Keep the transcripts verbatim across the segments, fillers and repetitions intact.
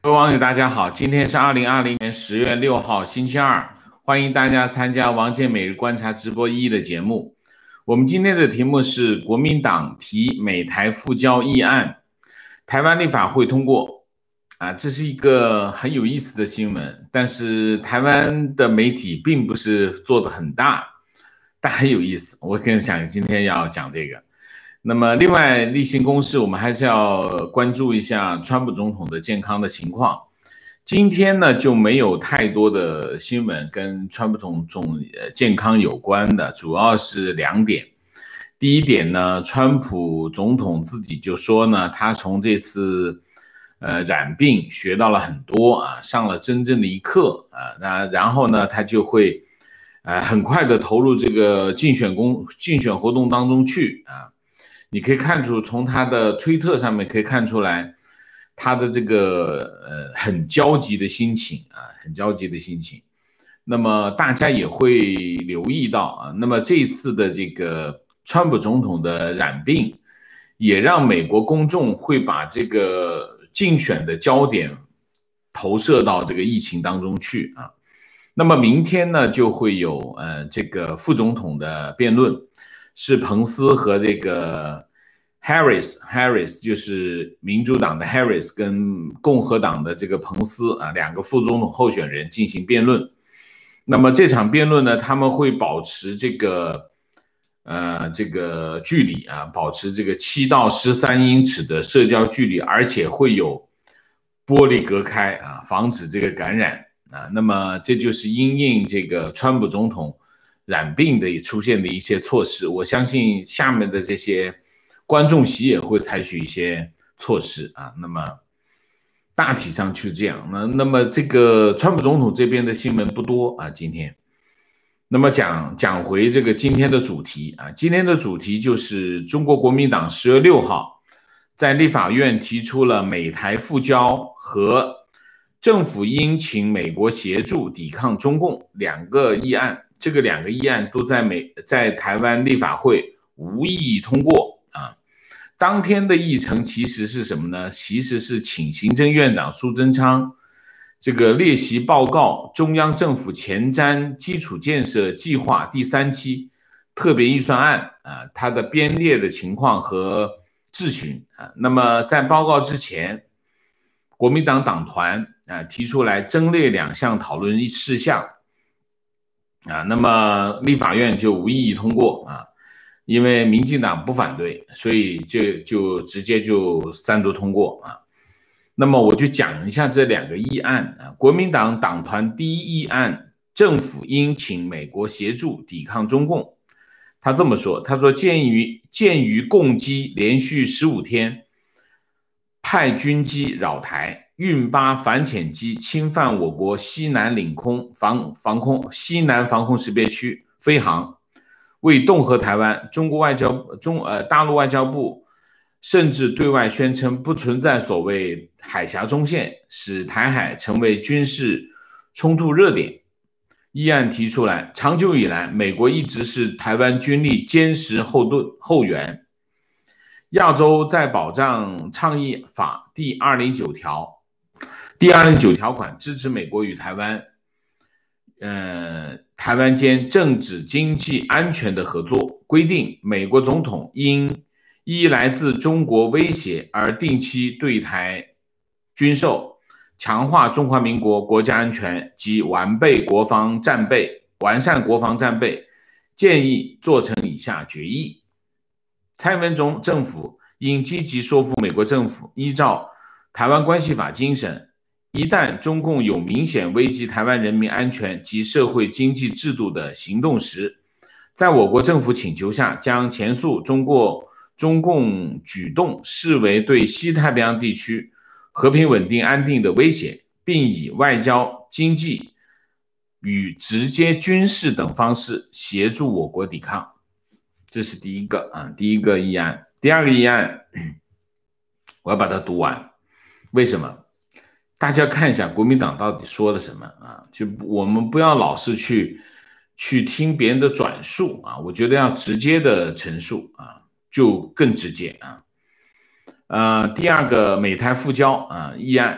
各位网友，大家好，今天是二零二零年十月六号，星期二，欢迎大家参加王健每日观察直播一的节目。我们今天的题目是国民党提美台复交议案，台湾立法会通过。啊，这是一个很有意思的新闻，但是台湾的媒体并不是做的很大，但很有意思。我更想今天要讲这个。那么，另外例行公事，我们还是要关注一下川普总统的健康的情况。今天呢，就没有太多的新闻跟川普总统健康有关的，主要是两点。第一点呢，川普总统自己就说呢，他从这次呃染病学到了很多啊，上了真正的一课啊。那然后呢，他就会呃很快的投入这个竞选工竞选活动当中去啊。你可以看出，从他的推特上面可以看出来，他的这个呃很焦急的心情啊，很焦急的心情。那么大家也会留意到啊，那么这一次的这个川普总统的染病，也让美国公众会把这个竞选的焦点投射到这个疫情当中去啊。那么明天呢，就会有呃这个副总统的辩论。是彭斯和这个 Harris Harris 就是民主党的 Harris 跟共和党的这个彭斯啊，两个副总统候选人进行辩论。那么这场辩论呢，他们会保持这个呃这个距离啊，保持这个七到十三英尺的社交距离，而且会有玻璃隔开啊，防止这个感染啊。那么这就是因应这个川普总统染病的出现的一些措施，我相信下面的这些观众席也会采取一些措施啊。那么大体上就这样。那那么这个川普总统这边的新闻不多啊，今天。那么讲讲回这个今天的主题啊，今天的主题就是中国国民党十月六号在立法院提出了美台复交和政府应请美国协助抵抗中共两个议案。这个两个议案都在美在台湾立法会无异议通过啊。当天的议程其实是什么呢？其实是请行政院长苏贞昌这个列席报告中央政府前瞻基础建设计划第三期特别预算案啊，它的编列的情况和质询啊。那么在报告之前，国民党党团啊提出来增列两项讨论事项。啊，那么立法院就无异议通过啊，因为民进党不反对，所以就就直接就三读通过啊。那么我就讲一下这两个议案啊。国民党党团第一议案，政府应请美国协助抵抗中共。他这么说，他说鉴于鉴于共机连续十五天派军机扰台。运八反潜机侵犯我国西南领空防防空西南防空识别区飞航，为恫吓台湾，中国外交中呃大陆外交部甚至对外宣称不存在所谓海峡中线，使台海成为军事冲突热点。议案提出来，长久以来，美国一直是台湾军力坚实后盾后援。亚洲再保障倡议法第二零九条。第二零九条款支持美国与台湾，呃，台湾间政治、经济、安全的合作，规定美国总统因依来自中国威胁而定期对台军售，强化中华民国国家安全及完备国防战备，完善国防战备，建议做成以下决议：蔡英文总政府应积极说服美国政府依照台湾关系法精神。一旦中共有明显危及台湾人民安全及社会经济制度的行动时，在我国政府请求下，将前述中国中共举动视为对西太平洋地区和平稳定安定的威胁，并以外交、经济与直接军事等方式协助我国抵抗。这是第一个啊，第一个议案。第二个议案，我要把它读完。为什么？大家看一下国民党到底说了什么啊？就我们不要老是去去听别人的转述啊，我觉得要直接的陈述啊，就更直接啊。呃，第二个美台复交啊议案，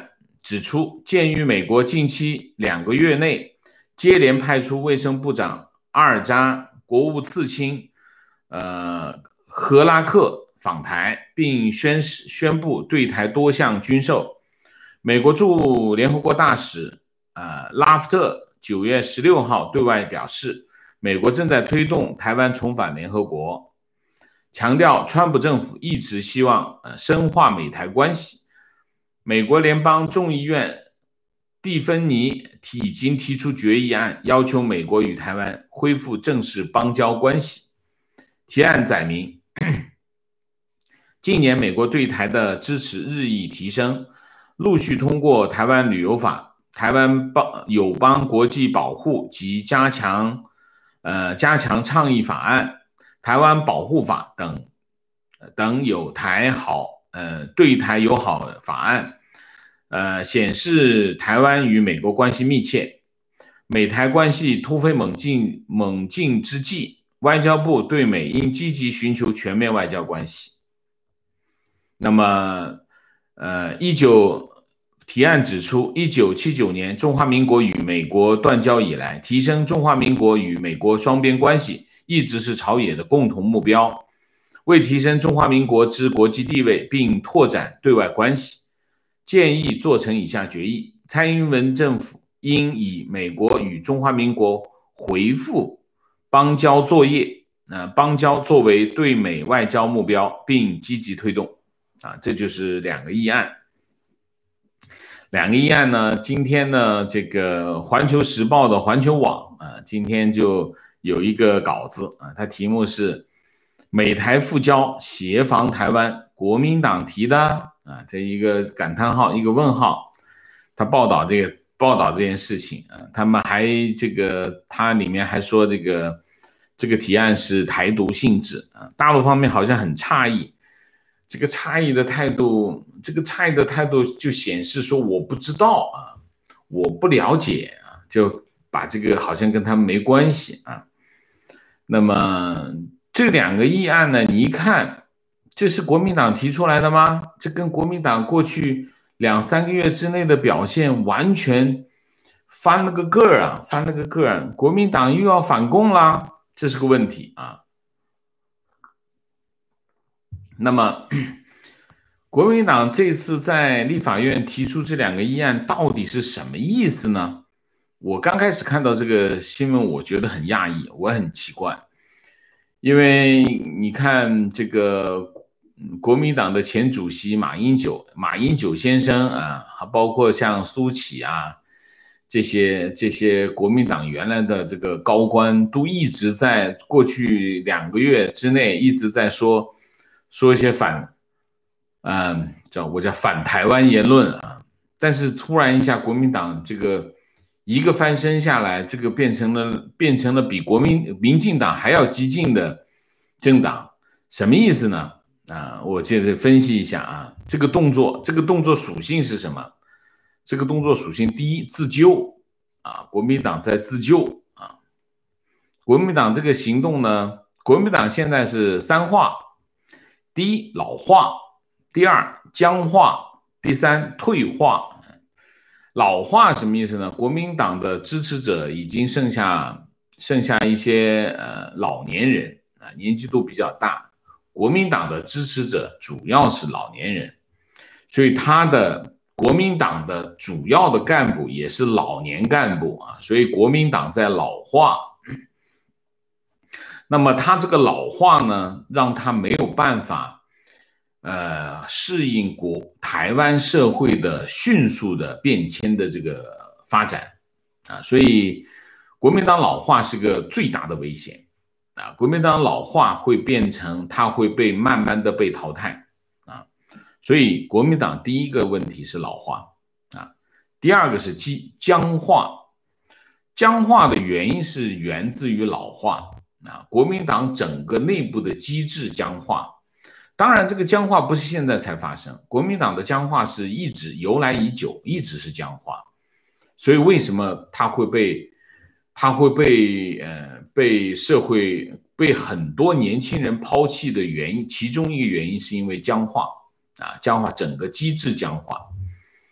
指出，鉴于美国近期两个月内接连派出卫生部长阿尔扎、国务次卿呃赫拉克访台，并宣宣布对台多项军售，美国驻联合国大使呃拉夫特九月十六号对外表示，美国正在推动台湾重返联合国，强调川普政府一直希望呃深化美台关系。美国联邦众议院蒂芬尼已经提出决议案，要求美国与台湾恢复正式邦交关系。提案载明，近年美国对台的支持日益提升，陆续通过台湾旅游法、台湾友邦国际保护及加强呃加强倡议法案、台湾保护法等等有台好呃对台友好法案，呃显示台湾与美国关系密切。美台关系突飞猛进猛进之际，外交部对美应积极寻求全面外交关系。那么，呃，一九提案指出，一九七九年中华民国与美国断交以来，提升中华民国与美国双边关系一直是朝野的共同目标。为提升中华民国之国际地位，并拓展对外关系，建议做成以下决议：蔡英文政府应以美国与中华民国回复邦交作业，呃，邦交作为对美外交目标，并积极推动。啊，这就是两个议案。两个议案呢，今天呢，这个环球时报的环球网啊，今天就有一个稿子啊，它题目是美台复交协防台湾，国民党提的啊，这一个感叹号，一个问号。他报道这个报道这件事情啊，他们还这个，它里面还说这个这个提案是台独性质啊，大陆方面好像很诧异。这个诧异的态度，这个诧异的态度就显示说我不知道啊，我不了解啊，就把这个好像跟他们没关系啊。那么这两个议案呢，你一看，这是国民党提出来的吗？这跟国民党过去两三个月之内的表现完全翻了个个儿啊，翻了个个儿。国民党又要反共啦，这是个问题啊。那么，国民党这次在立法院提出这两个议案，到底是什么意思呢？我刚开始看到这个新闻，我觉得很讶异，我很奇怪，因为你看这个国民党的前主席马英九，马英九先生啊，还包括像苏起啊，这些这些国民党原来的这个高官，都一直在过去两个月之内一直在说。说一些反，嗯，叫我叫反台湾言论啊，但是突然一下，国民党这个一个翻身下来，这个变成了变成了比国民民进党还要激进的政党，什么意思呢？啊，我接着分析一下啊，这个动作，这个动作属性是什么？这个动作属性，第一，自救啊，国民党在自救啊，国民党这个行动呢，国民党现在是三化。第一，老化；第二，僵化；第三，退化。老化什么意思呢？国民党的支持者已经剩下剩下一些呃老年人啊，年纪都比较大。国民党的支持者主要是老年人，所以他的国民党的主要的干部也是老年干部啊，所以国民党在老化。那么他这个老化呢，让他没有办法，呃，适应国台湾社会的迅速的变迁的这个发展啊，所以国民党老化是个最大的危险啊，国民党老化会变成它会被慢慢的被淘汰啊，所以国民党第一个问题是老化啊，第二个是僵化，僵化的原因是源自于老化。啊，国民党整个内部的机制僵化，当然这个僵化不是现在才发生，国民党的僵化是一直由来已久，一直是僵化，所以为什么它会被它会被呃被社会被很多年轻人抛弃的原因，其中一个原因是因为僵化啊，僵化整个机制僵化。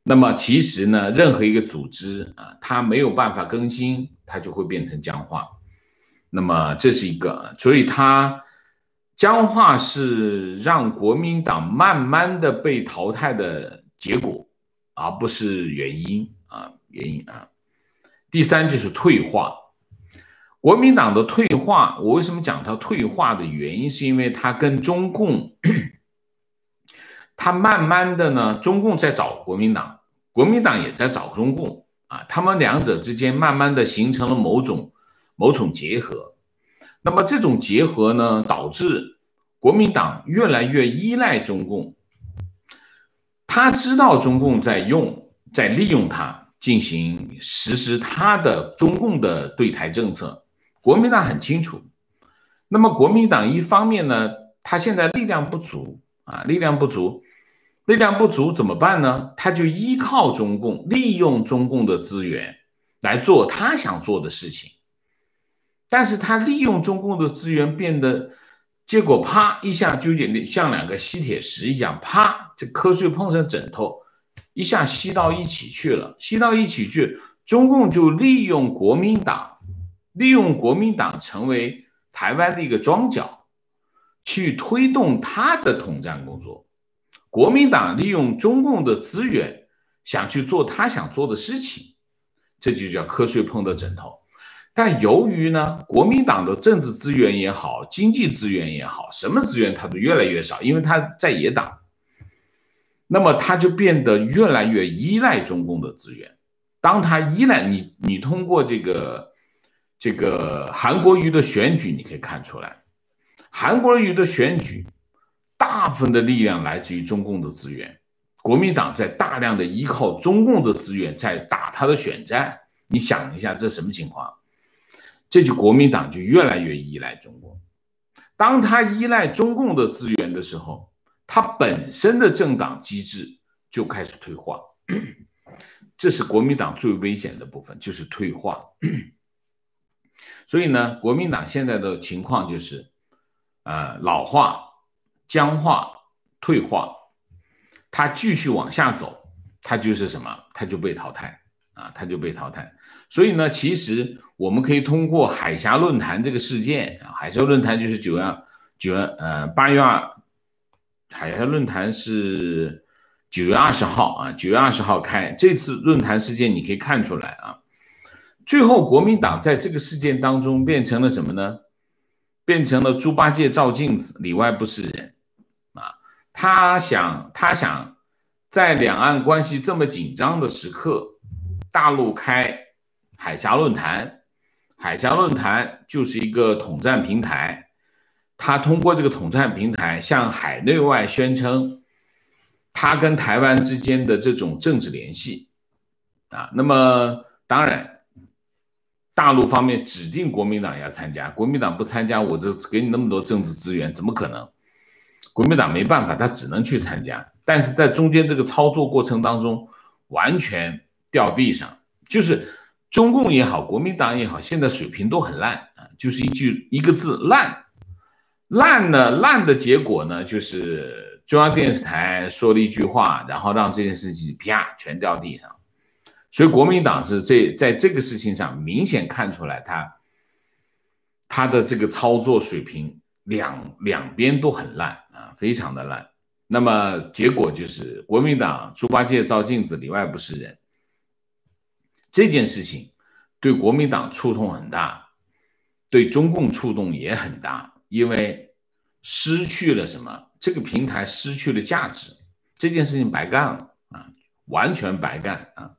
那么其实呢，任何一个组织啊，它没有办法更新，它就会变成僵化。那么这是一个，所以它僵化是让国民党慢慢的被淘汰的结果，而不是原因啊，原因啊。第三就是退化，国民党的退化，我为什么讲它退化的原因，是因为它跟中共，它慢慢的呢，中共在找国民党，国民党也在找中共啊，他们两者之间慢慢的形成了某种某种结合。那么这种结合呢，导致国民党越来越依赖中共，他知道中共在用，在利用它进行实施他的中共的对台政策，国民党很清楚。那么国民党一方面呢，他现在力量不足啊，力量不足，力量不足怎么办呢？他就依靠中共，利用中共的资源来做他想做的事情。但是他利用中共的资源变得，结果啪一下就像两个吸铁石一样，啪这瞌睡碰上枕头，一下吸到一起去了，吸到一起去，中共就利用国民党，利用国民党成为台湾的一个庄脚，去推动他的统战工作。国民党利用中共的资源，想去做他想做的事情，这就叫瞌睡碰到枕头。但由于呢，国民党的政治资源也好，经济资源也好，什么资源它都越来越少，因为他在野党，那么他就变得越来越依赖中共的资源。当他依赖你，你通过这个这个韩国瑜的选举，你可以看出来，韩国瑜的选举大部分的力量来自于中共的资源，国民党在大量的依靠中共的资源在打他的选战。你想一下，这什么情况？这就国民党就越来越依赖中共。当他依赖中共的资源的时候，他本身的政党机制就开始退化。这是国民党最危险的部分，就是退化。所以呢，国民党现在的情况就是，呃，老化、僵化、退化。他继续往下走，他就是什么？他就被淘汰啊，他就被淘汰。所以呢，其实我们可以通过海峡论坛这个事件，海峡论坛就是九月九月呃八月二，海峡论坛是九月二十号啊，九月二十号开。这次论坛事件你可以看出来啊，最后国民党在这个事件当中变成了什么呢？变成了猪八戒照镜子，里外不是人啊。他想，他想在两岸关系这么紧张的时刻，大陆开海峡论坛，海峡论坛就是一个统战平台，他通过这个统战平台向海内外宣称他跟台湾之间的这种政治联系啊。那么当然大陆方面指定国民党要参加，国民党不参加，我就给你那么多政治资源，怎么可能？国民党没办法，他只能去参加。但是在中间这个操作过程当中，完全掉地上，就是中共也好，国民党也好，现在水平都很烂啊，就是一句一个字烂。烂呢，烂的结果呢，就是中央电视台说了一句话，然后让这件事情啪全掉地上。所以国民党是这在这个事情上明显看出来他，他的这个操作水平两两边都很烂啊，非常的烂。那么结果就是国民党猪八戒照镜子，里外不是人。这件事情对国民党触动很大，对中共触动也很大，因为失去了什么？这个平台失去了价值，这件事情白干了啊，完全白干啊。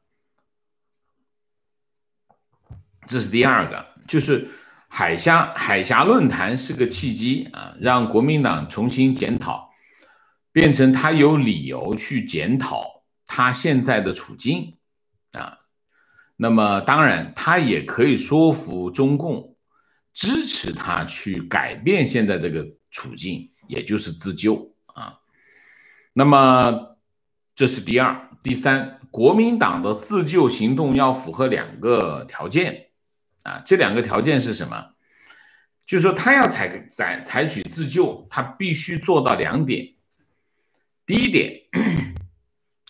这是第二个，就是海峡海峡论坛是个契机啊，让国民党重新检讨，变成他有理由去检讨他现在的处境啊。那么当然，他也可以说服中共支持他去改变现在这个处境，也就是自救啊。那么这是第二，第三，国民党的自救行动要符合两个条件啊，这两个条件是什么？就是说他要采采采取自救，他必须做到两点。第一点，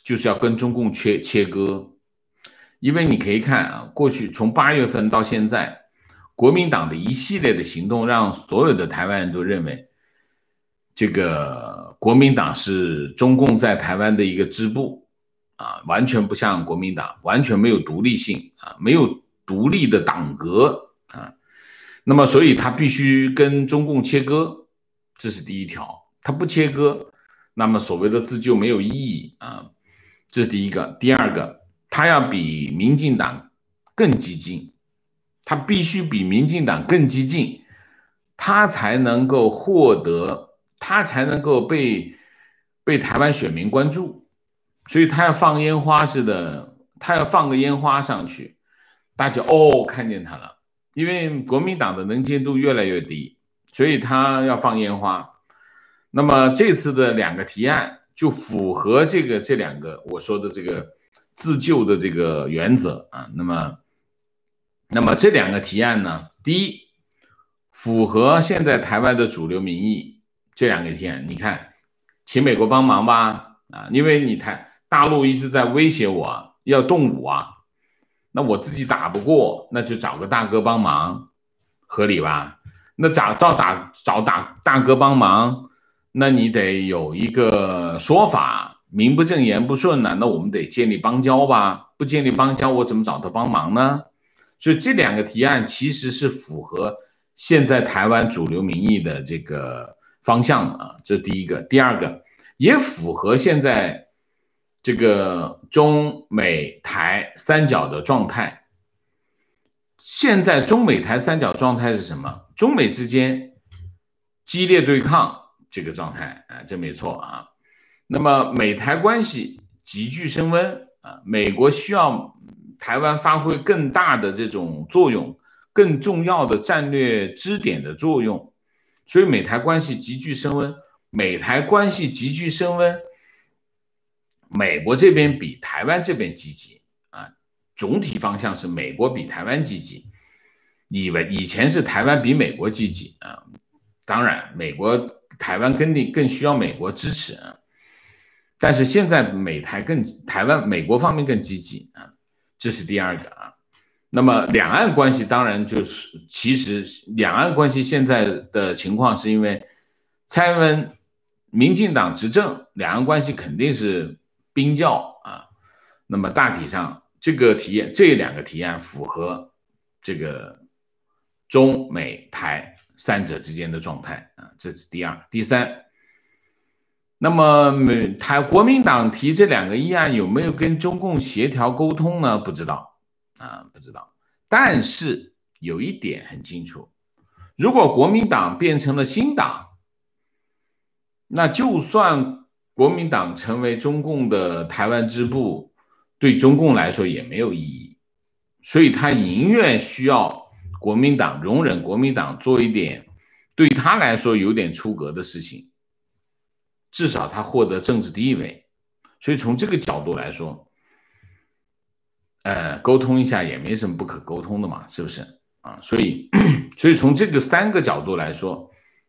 就是要跟中共切切割。因为你可以看啊，过去从八月份到现在，国民党的一系列的行动，让所有的台湾人都认为，这个国民党是中共在台湾的一个支部啊，完全不像国民党，完全没有独立性啊，没有独立的党格啊。那么，所以他必须跟中共切割，这是第一条。他不切割，那么所谓的自救没有意义啊，这是第一个。第二个，他要比民进党更激进，他必须比民进党更激进，他才能够获得，他才能够被被台湾选民关注。所以他要放烟花似的，他要放个烟花上去，大家哦看见他了。因为国民党的能见度越来越低，所以他要放烟花。那么这次的两个提案就符合这个这两个我说的这个自救的这个原则啊。那么，那么这两个提案呢，第一，符合现在台湾的主流民意。这两个提案，你看，请美国帮忙吧啊，因为你台大陆一直在威胁我要动武啊。那我自己打不过，那就找个大哥帮忙，合理吧？那找到打找大大哥帮忙，那你得有一个说法，名不正言不顺呢，那我们得建立邦交吧？不建立邦交，我怎么找他帮忙呢？所以这两个提案其实是符合现在台湾主流民意的这个方向啊，这是第一个。第二个，也符合现在这个中美台三角的状态。现在中美台三角状态是什么？中美之间激烈对抗这个状态啊，这没错啊。那么美台关系急剧升温啊，美国需要台湾发挥更大的这种作用，更重要的战略支点的作用，所以美台关系急剧升温。美台关系急剧升温，美国这边比台湾这边积极啊，总体方向是美国比台湾积极，以为以前是台湾比美国积极啊，当然美国台湾更更需要美国支持啊，但是现在美台更台湾美国方面更积极啊，这是第二个啊。那么两岸关系当然就是，其实两岸关系现在的情况是因为蔡英文民进党执政，两岸关系肯定是冰窖啊。那么大体上这个提案这两个提案符合这个中美台三者之间的状态啊，这是第二。第三，那么美台国民党提这两个议案有没有跟中共协调沟通呢？不知道啊，不知道。但是有一点很清楚，如果国民党变成了新党，那就算国民党成为中共的台湾支部，对中共来说也没有意义。所以他宁愿需要国民党容忍国民党做一点对他来说有点出格的事情，至少他获得政治地位。所以从这个角度来说，呃，沟通一下也没什么不可沟通的嘛，是不是啊？所以，所以从这个三个角度来说，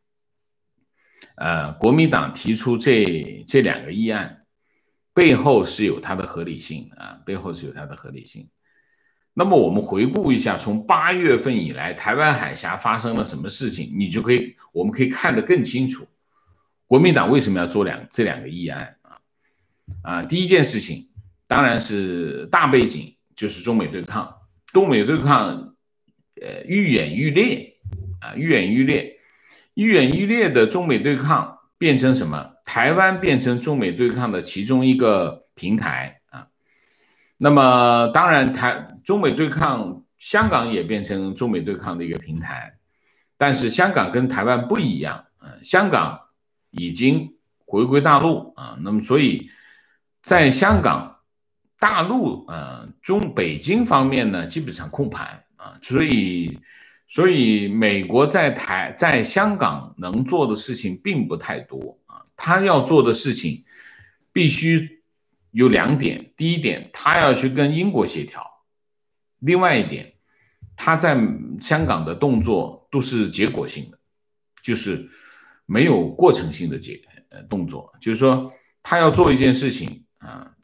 呃，国民党提出这这两个议案，背后是有它的合理性啊，背后是有它的合理性。那么我们回顾一下，从八月份以来，台湾海峡发生了什么事情，你就可以，我们可以看得更清楚，国民党为什么要做两这两个议案啊？啊，第一件事情当然是大背景，就是中美对抗，中美对抗，呃，愈演愈烈啊，愈演愈烈。愈演愈烈的中美对抗变成什么？台湾变成中美对抗的其中一个平台啊。那么当然台中美对抗，香港也变成中美对抗的一个平台，但是香港跟台湾不一样，呃、香港已经回归大陆啊，那么所以在香港大陆呃中北京方面呢，基本上控盘啊，所以。所以美国在台在香港能做的事情并不太多啊，他要做的事情必须有两点，第一点，他要去跟英国协调；另外一点，他在香港的动作都是结果性的，就是没有过程性的结呃动作，就是说他要做一件事情啊，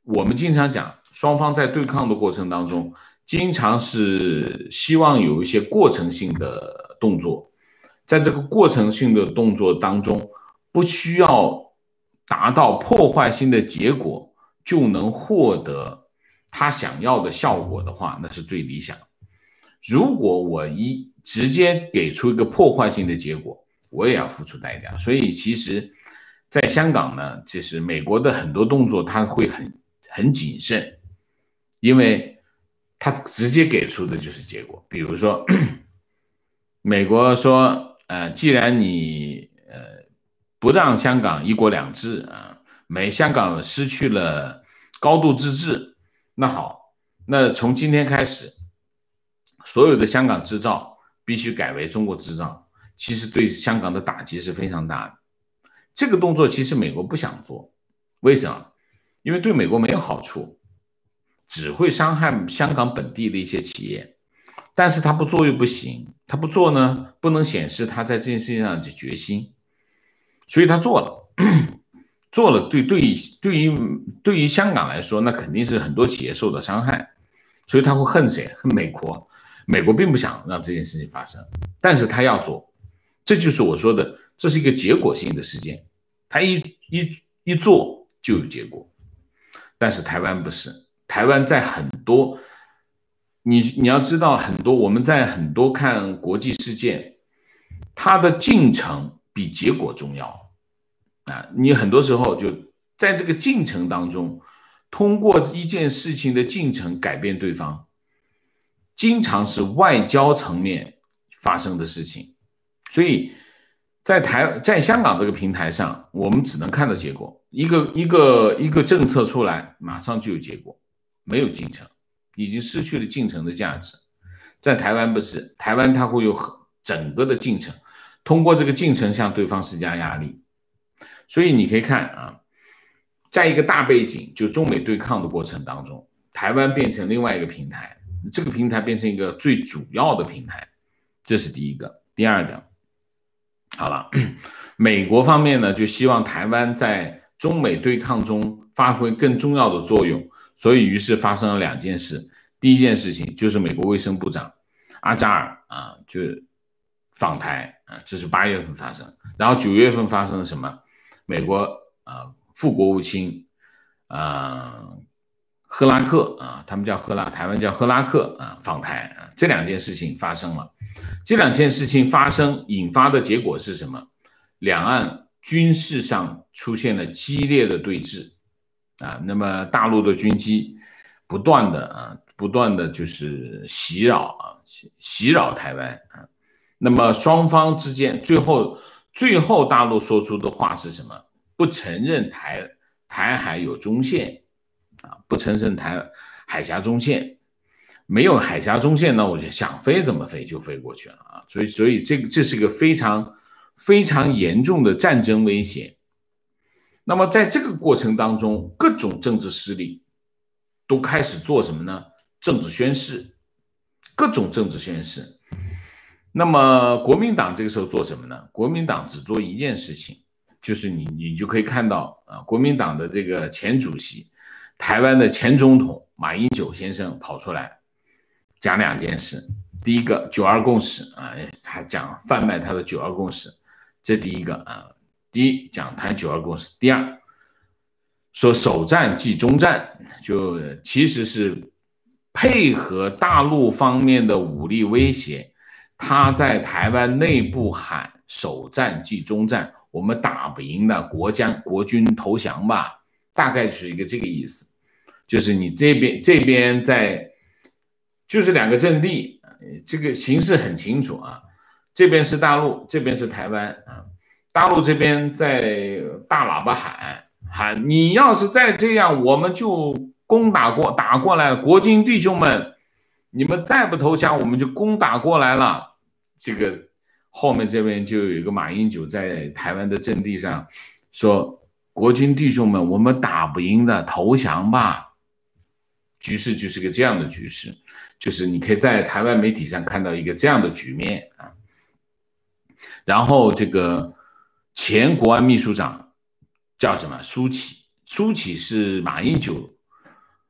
我们经常讲，双方在对抗的过程当中，经常是希望有一些过程性的动作，在这个过程性的动作当中，不需要达到破坏性的结果，就能获得他想要的效果的话，那是最理想。如果我一直接给出一个破坏性的结果，我也要付出代价。所以其实在香港呢，就是美国的很多动作他会很很谨慎，因为他直接给出的就是结果。比如说美国说呃，既然你呃不让香港一国两制啊，美香港失去了高度自治，那好，那从今天开始所有的香港制造必须改为中国制造，其实对香港的打击是非常大的。这个动作其实美国不想做，为什么？因为对美国没有好处，只会伤害香港本地的一些企业。但是他不做又不行，他不做呢，不能显示他在这件事情上的决心，所以他做了。做了对对于对于对于香港来说，那肯定是很多企业受到伤害，所以他会恨谁？恨美国。美国并不想让这件事情发生，但是他要做，这就是我说的，这是一个结果性的事件，他一一一做就有结果。但是台湾不是，台湾在很多，你你要知道，很多我们在很多看国际事件，它的进程比结果重要啊！你很多时候就在这个进程当中，通过一件事情的进程改变对方。经常是外交层面发生的事情，所以在台在香港这个平台上，我们只能看到结果，一个一个一个政策出来，马上就有结果，没有进程，已经失去了进程的价值。在台湾不是，台湾它会有整个的进程，通过这个进程向对方施加压力。所以你可以看啊，在一个大背景就中美对抗的过程当中，台湾变成另外一个平台。这个平台变成一个最主要的平台，这是第一个。第二个，好了，美国方面呢，就希望台湾在中美对抗中发挥更重要的作用，所以于是发生了两件事。第一件事情就是美国卫生部长阿扎尔啊，就访台啊，这是八月份发生。然后九月份发生了什么？美国啊副国务卿啊。赫拉克啊，他们叫赫拉，台湾叫赫拉克啊，访台啊，这两件事情发生了。这两件事情发生引发的结果是什么？两岸军事上出现了激烈的对峙啊，那么大陆的军机不断的啊，不断的就是袭扰啊，袭扰台湾啊。那么双方之间最后最后大陆说出的话是什么？不承认台台海有中线。啊，不承认台海峡中线，没有海峡中线呢，我就想飞怎么飞就飞过去了啊，所以所以这个这是个非常非常严重的战争威胁。那么在这个过程当中，各种政治势力都开始做什么呢？政治宣示，各种政治宣示。那么国民党这个时候做什么呢？国民党只做一件事情，就是你你就可以看到啊，国民党的这个前主席。台湾的前总统马英九先生跑出来讲两件事，第一个九二共识啊，他讲贩卖他的九二共识，这第一个啊，第一讲谈九二共识，第二说首战即终战，就其实是配合大陆方面的武力威胁，他在台湾内部喊首战即终战，我们打不赢的，国将国军投降吧，大概就是一个这个意思。就是你这边这边在，就是两个阵地，这个形势很清楚啊。这边是大陆，这边是台湾啊。大陆这边在大喇叭喊喊，你要是再这样，我们就攻打过打过来了，国军弟兄们，你们再不投降，我们就攻打过来了。这个后面这边就有一个马英九在台湾的阵地上说，国军弟兄们，我们打不赢的，投降吧。局势就是个这样的局势，就是你可以在台湾媒体上看到一个这样的局面啊。然后这个前国安秘书长叫什么？苏起，苏起是马英九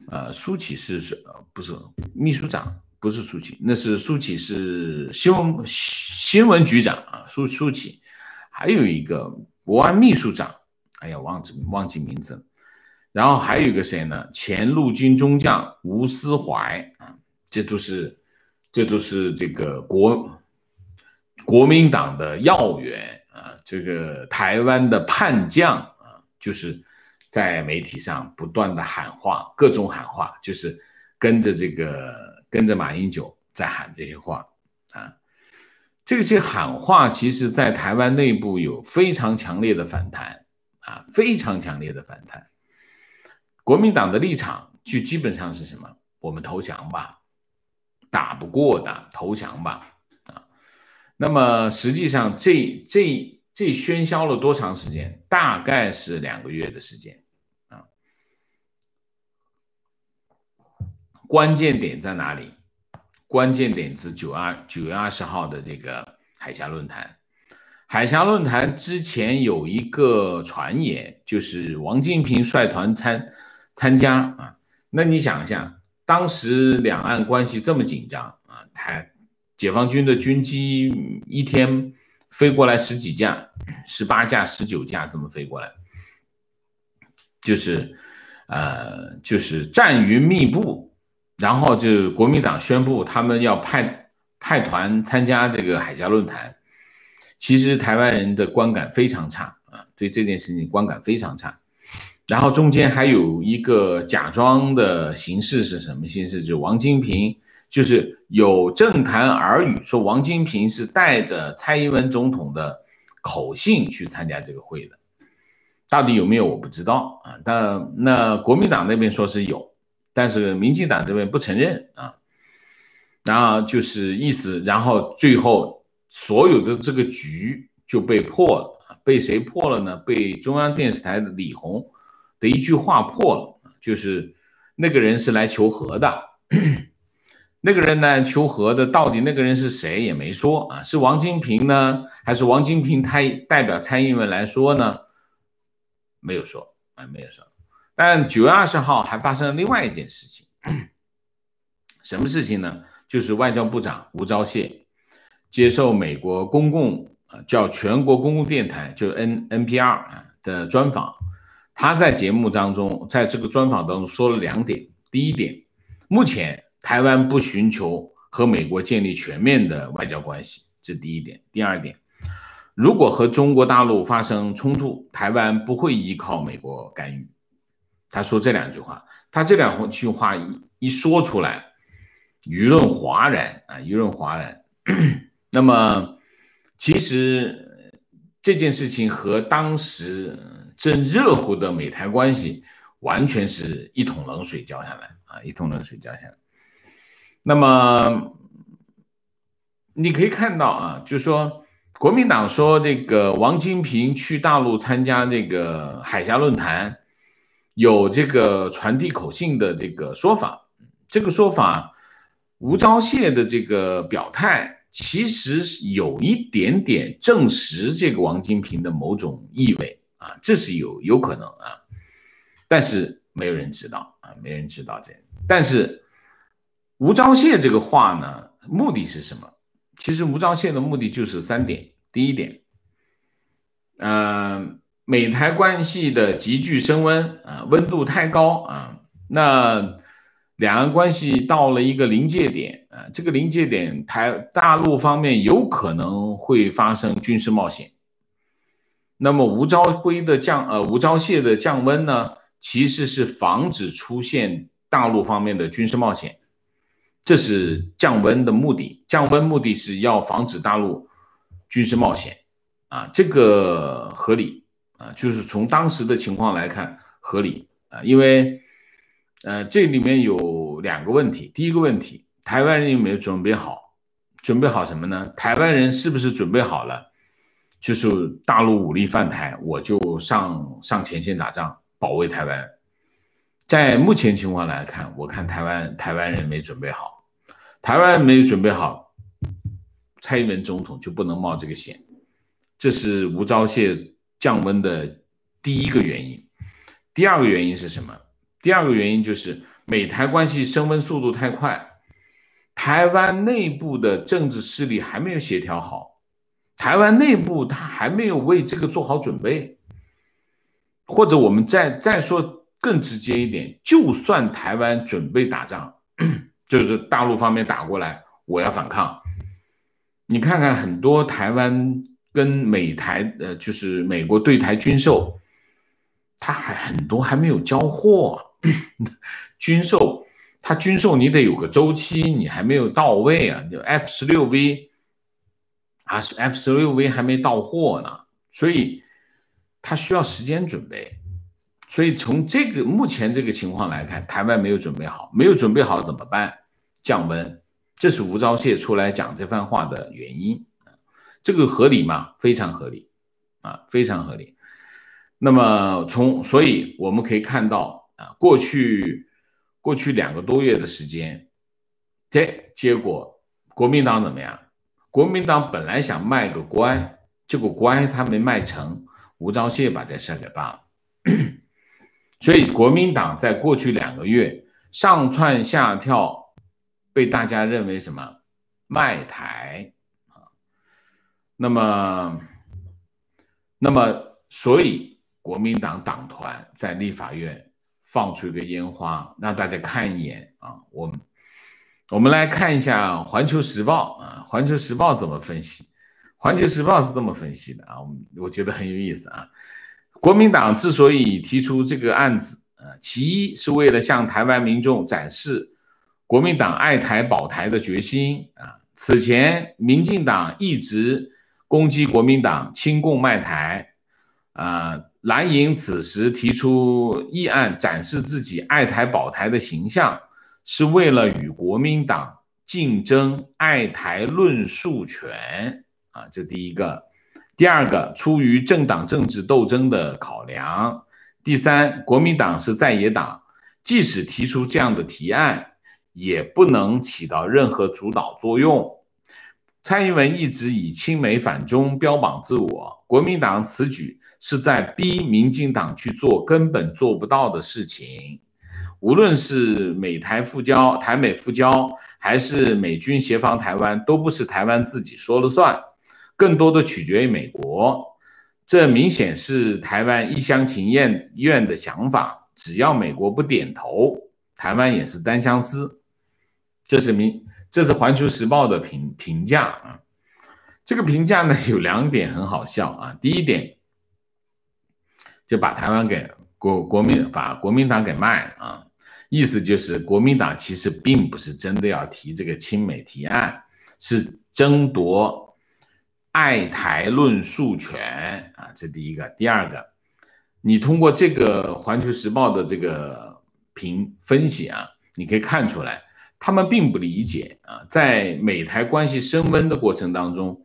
呃，苏起是是呃不是秘书长，不是苏起，那是苏起是新闻新闻局长啊，苏苏起，还有一个国安秘书长，哎呀，忘记忘记名字了。然后还有一个谁呢？前陆军中将吴思怀啊，这都是这都是这个国国民党的要员啊，这个台湾的叛将啊，就是在媒体上不断的喊话，各种喊话，就是跟着这个跟着马英九在喊这些话啊。这些喊话其实在台湾内部有非常强烈的反弹啊，非常强烈的反弹。国民党的立场就基本上是什么？我们投降吧，打不过的投降吧啊。那么实际上这这这喧嚣了多长时间？大概是两个月的时间啊。关键点在哪里？关键点是九二九月二十号的这个海峡论坛。海峡论坛之前有一个传言，就是王金平率团参参加啊。那你想一下，当时两岸关系这么紧张啊，台解放军的军机一天飞过来十几架，十八架、十九架这么飞过来，就是呃，就是战云密布。然后就国民党宣布他们要派派团参加这个海峡论坛，其实台湾人的观感非常差啊，对这件事情观感非常差。然后中间还有一个假装的形式是什么形式？就是王金平，就是有政坛耳语说王金平是带着蔡英文总统的口信去参加这个会的，到底有没有我不知道啊。但那国民党那边说是有。但是民进党这边不承认啊，然后就是意思，然后最后所有的这个局就被破了，被谁破了呢？被中央电视台的李红的一句话破了，就是那个人是来求和的，那个人呢求和的，到底那个人是谁也没说啊，是王金平呢，还是王金平他代表蔡英文来说呢？没有说啊，没有说。但九月二十号还发生了另外一件事情，什么事情呢？就是外交部长吴钊燮接受美国公共叫全国公共电台，就是 N N P R 的专访。他在节目当中，在这个专访当中说了两点。第一点，目前台湾不寻求和美国建立全面的外交关系，这第一点。第二点，如果和中国大陆发生冲突，台湾不会依靠美国干预。他说这两句话，他这两句话一一说出来，舆论哗然啊，舆论哗然。那么，其实这件事情和当时正热乎的美台关系完全是一桶冷水浇下来啊，一桶冷水浇下来。那么你可以看到啊，就是说国民党说这个王金平去大陆参加这个海峡论坛。有这个传递口信的这个说法，这个说法，吴钊燮的这个表态，其实有一点点证实这个王金平的某种意味啊，这是有有可能啊，但是没有人知道啊，没人知道这。但是吴钊燮这个话呢，目的是什么？其实吴钊燮的目的就是三点，第一点，呃。美台关系的急剧升温啊，温度太高啊，那两岸关系到了一个临界点啊，这个临界点，台大陆方面有可能会发生军事冒险。那么吴钊辉的降呃吴钊燮的降温呢，其实是防止出现大陆方面的军事冒险，这是降温的目的。降温目的是要防止大陆军事冒险啊，这个合理。啊，就是从当时的情况来看合理啊，因为呃这里面有两个问题。第一个问题，台湾人有没有准备好？准备好什么呢？台湾人是不是准备好了？就是大陆武力犯台，我就上上前线打仗，保卫台湾。在目前情况来看，我看台湾台湾人没准备好，台湾人没有准备好，蔡英文总统就不能冒这个险。这是吴钊燮降温的第一个原因。第二个原因是什么？第二个原因就是美台关系升温速度太快，台湾内部的政治势力还没有协调好，台湾内部他还没有为这个做好准备，或者我们再再说更直接一点，就算台湾准备打仗，就是大陆方面打过来，我要反抗。你看看很多台湾跟美台呃，就是美国对台军售，他还很多还没有交货，军售他军售你得有个周期，你还没有到位啊，就 F 十六 V 啊 ，F 十六 V 还没到货呢，所以他需要时间准备。所以从这个目前这个情况来看，台湾没有准备好，没有准备好怎么办？降温，这是吴钊燮出来讲这番话的原因。这个合理吗？非常合理啊，非常合理。那么从，所以我们可以看到啊，过去过去两个多月的时间，这结果国民党怎么样？国民党本来想卖个乖，结果乖他没卖成，吴钊燮把这事给办了。所以国民党在过去两个月上蹿下跳，被大家认为什么卖台啊？那么，那么所以国民党党团在立法院放出一个烟花，让大家看一眼啊。我们我们来看一下《环球时报》啊，《环球时报》怎么分析？《环球时报》是这么分析的啊，我觉得很有意思啊。国民党之所以提出这个案子，呃，其一是为了向台湾民众展示国民党爱台保台的决心啊。此前，民进党一直攻击国民党亲共卖台，啊，蓝营此时提出议案，展示自己爱台保台的形象，是为了与国民党竞争爱台论述权啊，这第一个。第二个，出于政党政治斗争的考量。第三，国民党是在野党，即使提出这样的提案，也不能起到任何主导作用。蔡英文一直以亲美反中标榜自我，国民党此举是在逼民进党去做根本做不到的事情。无论是美台复交、台美复交，还是美军协防台湾，都不是台湾自己说了算，更多的取决于美国。这明显是台湾一厢情愿的想法，只要美国不点头，台湾也是单相思。这是民，这是《环球时报》的评评价啊。这个评价呢有两点很好笑啊。第一点，就把台湾给国国民把国民党给卖了啊，意思就是国民党其实并不是真的要提这个亲美提案，是争夺爱台论述权啊，这第一个。第二个，你通过这个《环球时报》的这个评分析啊，你可以看出来，他们并不理解啊，在美台关系升温的过程当中，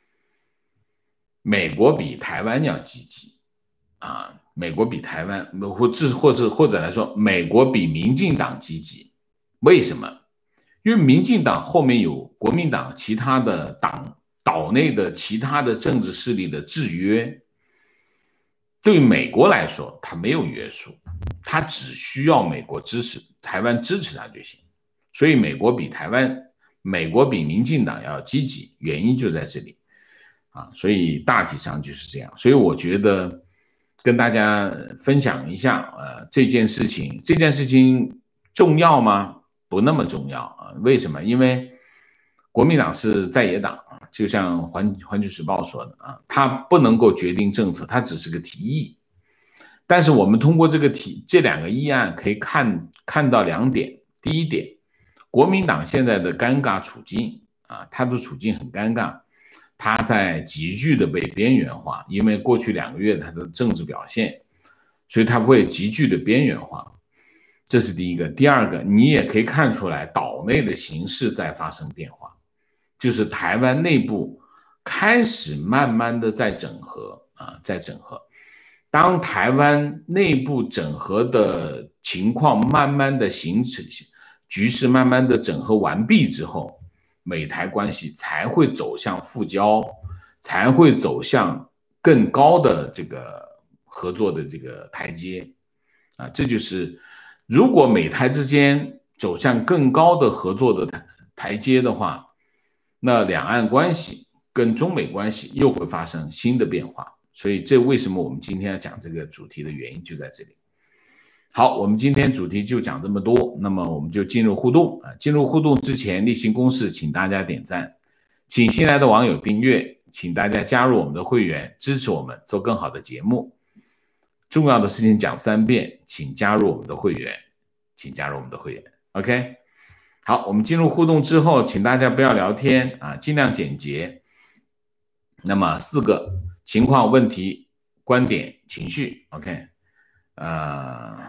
美国比台湾要积极啊，美国比台湾或者或者或者来说，美国比民进党积极。为什么？因为民进党后面有国民党其他的党岛内的其他的政治势力的制约，对美国来说，他没有约束，他只需要美国支持，台湾支持他就行。所以美国比台湾，美国比民进党要积极，原因就在这里啊。所以大体上就是这样。所以我觉得跟大家分享一下，呃，这件事情，这件事情重要吗？不那么重要啊。为什么？因为国民党是在野党，就像环环球时报说的啊，他不能够决定政策，他只是个提议。但是我们通过这个提这两个议案可以看看到两点。第一点，国民党现在的尴尬处境啊，他的处境很尴尬，他在急剧的被边缘化，因为过去两个月他的政治表现，所以他会急剧的边缘化。这是第一个。第二个，你也可以看出来岛内的形势在发生变化，就是台湾内部开始慢慢的在整合啊，在整合。当台湾内部整合的情况慢慢的形成，局势慢慢的整合完毕之后，美台关系才会走向复交，才会走向更高的这个合作的这个台阶啊，这就是如果美台之间走向更高的合作的台台阶的话，那两岸关系跟中美关系又会发生新的变化。所以这为什么我们今天要讲这个主题的原因就在这里。好，我们今天主题就讲这么多，那么我们就进入互动啊。进入互动之前，例行公事，请大家点赞，请新来的网友订阅，请大家加入我们的会员，支持我们做更好的节目。重要的事情讲三遍，请加入我们的会员，请加入我们的会员。OK， 好，我们进入互动之后，请大家不要聊天啊，尽量简洁。那么四个情况、问题、观点、情绪。OK， 呃。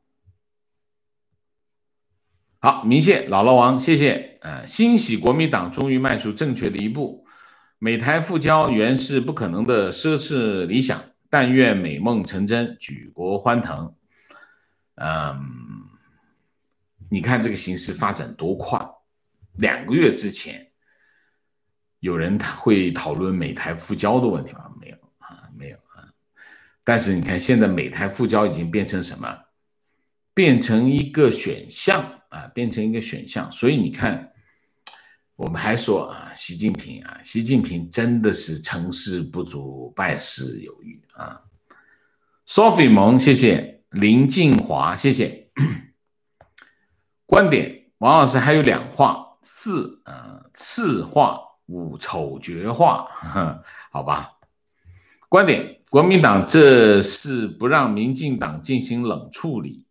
好，明谢姥姥王，谢谢。呃，欣喜国民党终于迈出正确的一步。美台复交原是不可能的奢侈理想，但愿美梦成真，举国欢腾。嗯，你看这个形势发展多快！两个月之前，有人会讨论美台复交的问题吗？没有啊，没有啊。但是你看，现在美台复交已经变成什么？变成一个选项。啊，变成一个选项，所以你看，我们还说啊，习近平啊，习近平真的是成事不足，败事有余啊。Sophie 萌，谢谢。林静华，谢谢。观点，王老师还有两话：四呃次话，五丑绝话，好吧。观点，国民党这是不让民进党进行冷处理。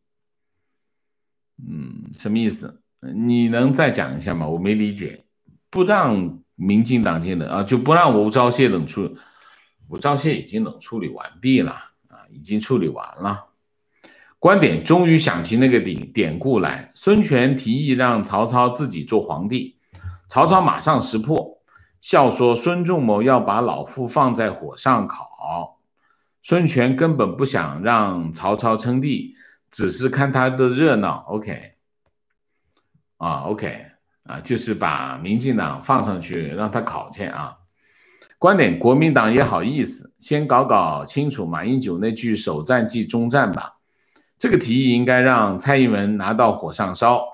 嗯，什么意思？你能再讲一下吗？我没理解。不让民进党进的啊，就不让吴钊燮冷处，吴钊燮已经冷处理完毕了啊，已经处理完了。观点终于想起那个典典故来，孙权提议让曹操自己做皇帝，曹操马上识破，笑说孙仲谋要把老父放在火上烤。孙权根本不想让曹操称帝。只是看他的热闹 ，OK， 啊 ，OK， 啊，就是把民进党放上去让他考去啊。观点，国民党也好意思，先搞搞清楚马英九那句首战即终战吧。这个提议应该让蔡英文拿到火上烧。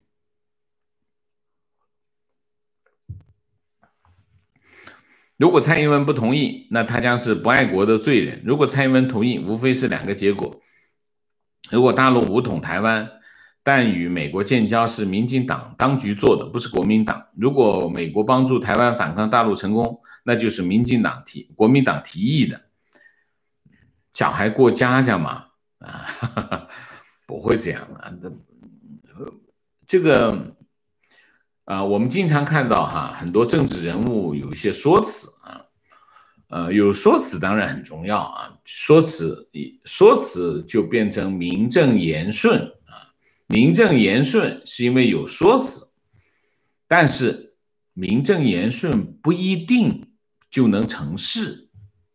如果蔡英文不同意，那他将是不爱国的罪人；如果蔡英文同意，无非是两个结果。如果大陆武统台湾，但与美国建交是民进党当局做的，不是国民党。如果美国帮助台湾反抗大陆成功，那就是民进党提国民党提议的。小孩过家家嘛，啊，不会这样啊。这这个啊，我们经常看到哈，很多政治人物有一些说辞啊。呃，有说辞当然很重要啊，说辞说辞就变成名正言顺啊，名正言顺是因为有说辞，但是名正言顺不一定就能成事，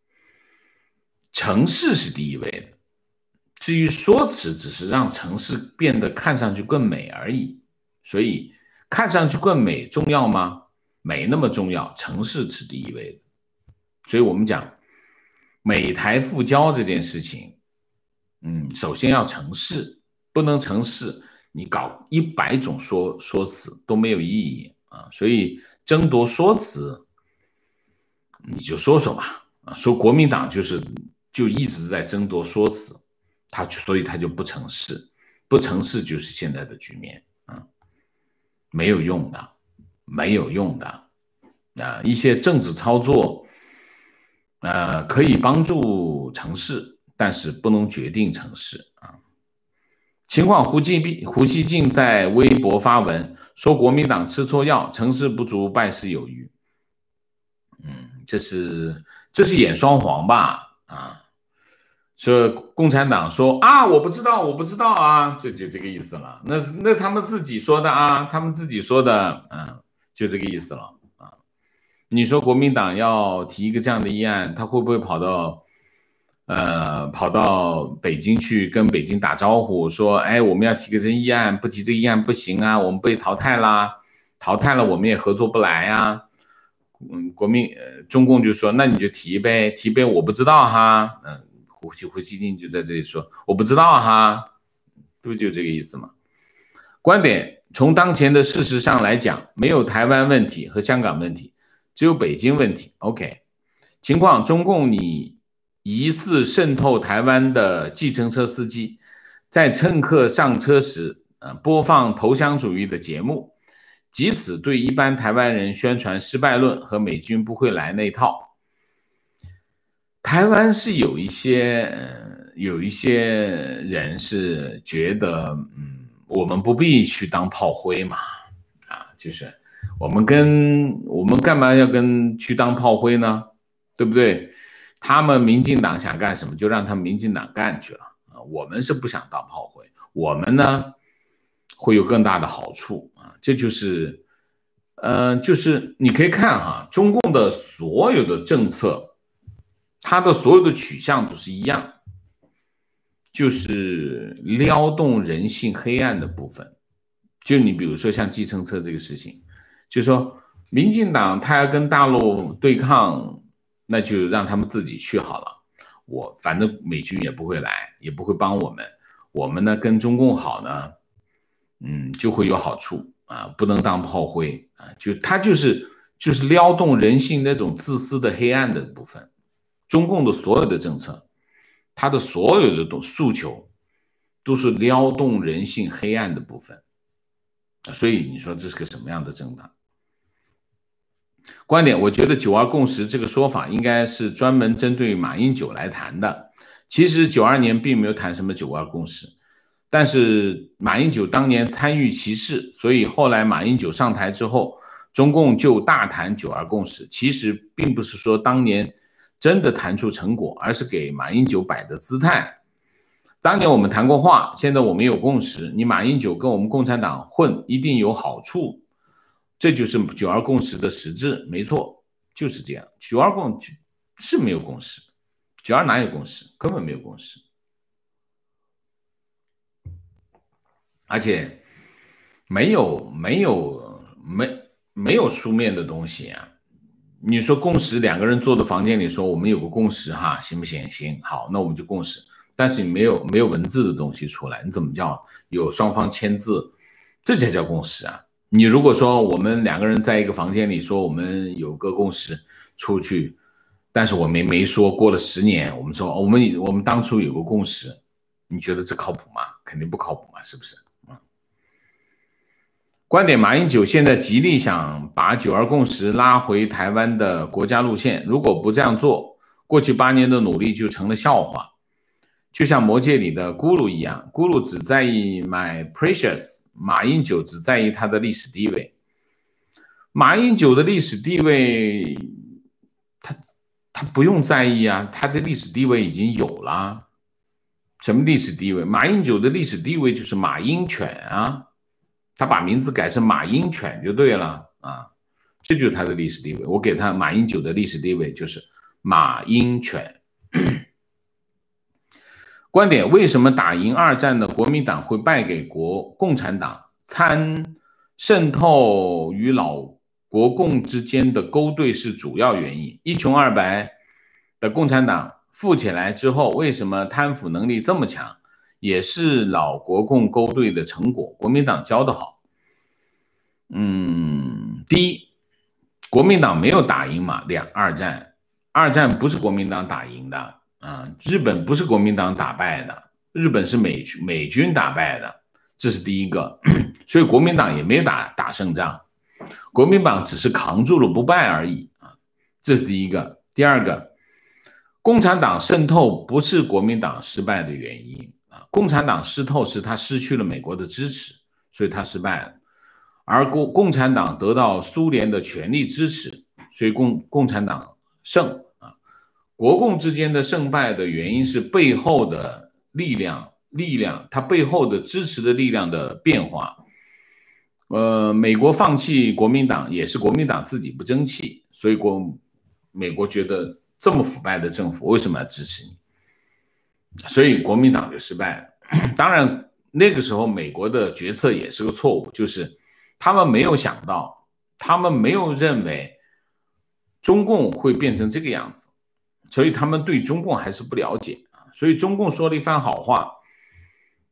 成事是第一位的，至于说辞只是让成事变得看上去更美而已，所以看上去更美重要吗？没那么重要，成事是第一位的。所以我们讲美台复交这件事情，嗯，首先要成事，不能成事，你搞一百种说说辞都没有意义啊。所以争夺说辞，你就说说吧，啊，说国民党就是就一直在争夺说辞，他所以他就不成事，不成事就是现在的局面啊，没有用的，没有用的啊，一些政治操作。呃，可以帮助成事，但是不能决定成事啊。情况，胡锡胡锡进在微博发文说，国民党吃错药，成事不足，败事有余。嗯，这是这是演双簧吧？啊，说共产党说啊，我不知道，我不知道啊，这就这个意思了。那那他们自己说的啊，他们自己说的，嗯，就这个意思了。你说国民党要提一个这样的议案，他会不会跑到呃跑到北京去跟北京打招呼，说，哎，我们要提个这议案，不提这议案不行啊，我们被淘汰啦，淘汰了我们也合作不来啊。嗯，国民呃中共就说，那你就提呗，提呗，我不知道哈。嗯，胡胡锡进就在这里说，我不知道哈， 不就这个意思吗？观点从当前的事实上来讲，没有台湾问题和香港问题，只有北京问题。OK， 情况，中共你疑似渗透台湾的计程车司机，在乘客上车时，呃，播放投降主义的节目，藉此对一般台湾人宣传失败论和美军不会来那套。台湾是有一些，呃、有一些人是觉得，嗯，我们不必去当炮灰嘛，啊，就是我们跟我们干嘛要跟去当炮灰呢？对不对？他们民进党想干什么，就让他们民进党干去了啊，我们是不想当炮灰，我们呢会有更大的好处啊，这就是，呃，就是你可以看哈，中共的所有的政策。它的所有的取向都是一样，就是撩动人性黑暗的部分。就你比如说像计程车这个事情，就是说民进党他要跟大陆对抗，那就让他们自己去好了。我反正美军也不会来，也不会帮我们。我们呢跟中共好呢，嗯，就会有好处啊，不能当炮灰啊。就他就是就是撩动人性那种自私的黑暗的部分。中共的所有的政策，它的所有的诉求，都是撩动人性黑暗的部分。所以你说这是个什么样的政党？观点，我觉得九二共识这个说法应该是专门针对马英九来谈的。其实九二年并没有谈什么九二共识，但是马英九当年参与其事，所以后来马英九上台之后，中共就大谈九二共识。其实并不是说当年真的谈出成果，而是给马英九摆的姿态。当年我们谈过话，现在我们有共识，你马英九跟我们共产党混一定有好处，这就是九二共识的实质，没错，就是这样。九二共是没有共识，九二哪有共识？根本没有共识，而且没有没有没没有书面的东西啊。你说共识，两个人坐在房间里说我们有个共识哈，行不行？行，好，那我们就共识。但是你没有没有文字的东西出来，你怎么叫有双方签字？这才叫共识啊！你如果说我们两个人在一个房间里说我们有个共识出去，但是我没没说，过了十年，我们说我们我们当初有个共识，你觉得这靠谱吗？肯定不靠谱嘛，是不是？观点，马英九现在极力想把九二共识拉回台湾的国家路线，如果不这样做，过去八年的努力就成了笑话。就像魔戒里的咕噜一样，咕噜只在意买 Precious， 马英九只在意他的历史地位。马英九的历史地位，他他不用在意啊，他的历史地位已经有了。什么历史地位？马英九的历史地位就是马英犬啊。他把名字改成马英犬就对了啊，这就是他的历史地位。我给他马英九的历史地位就是马英犬。观点，为什么打赢二战的国民党会败给国共产党？参渗透与老国共之间的勾兑是主要原因。一穷二白的共产党富起来之后，为什么贪腐能力这么强？也是老国共勾兑的成果，国民党教得好。嗯，第一，国民党没有打赢嘛，两二战，二战不是国民党打赢的啊，日本不是国民党打败的，日本是美美军打败的，这是第一个，所以国民党也没有打打胜仗，国民党只是扛住了不败而已啊，这是第一个。第二个，共产党渗透不是国民党失败的原因。共产党失透是他失去了美国的支持，所以他失败了。而共共产党得到苏联的全力支持，所以共共产党胜啊。国共之间的胜败的原因是背后的力量，力量它背后的支持的力量的变化。呃，美国放弃国民党也是国民党自己不争气，所以国美国觉得这么腐败的政府为什么要支持你？所以国民党就失败了。当然那个时候美国的决策也是个错误，就是他们没有想到，他们没有认为中共会变成这个样子，所以他们对中共还是不了解。所以中共说了一番好话，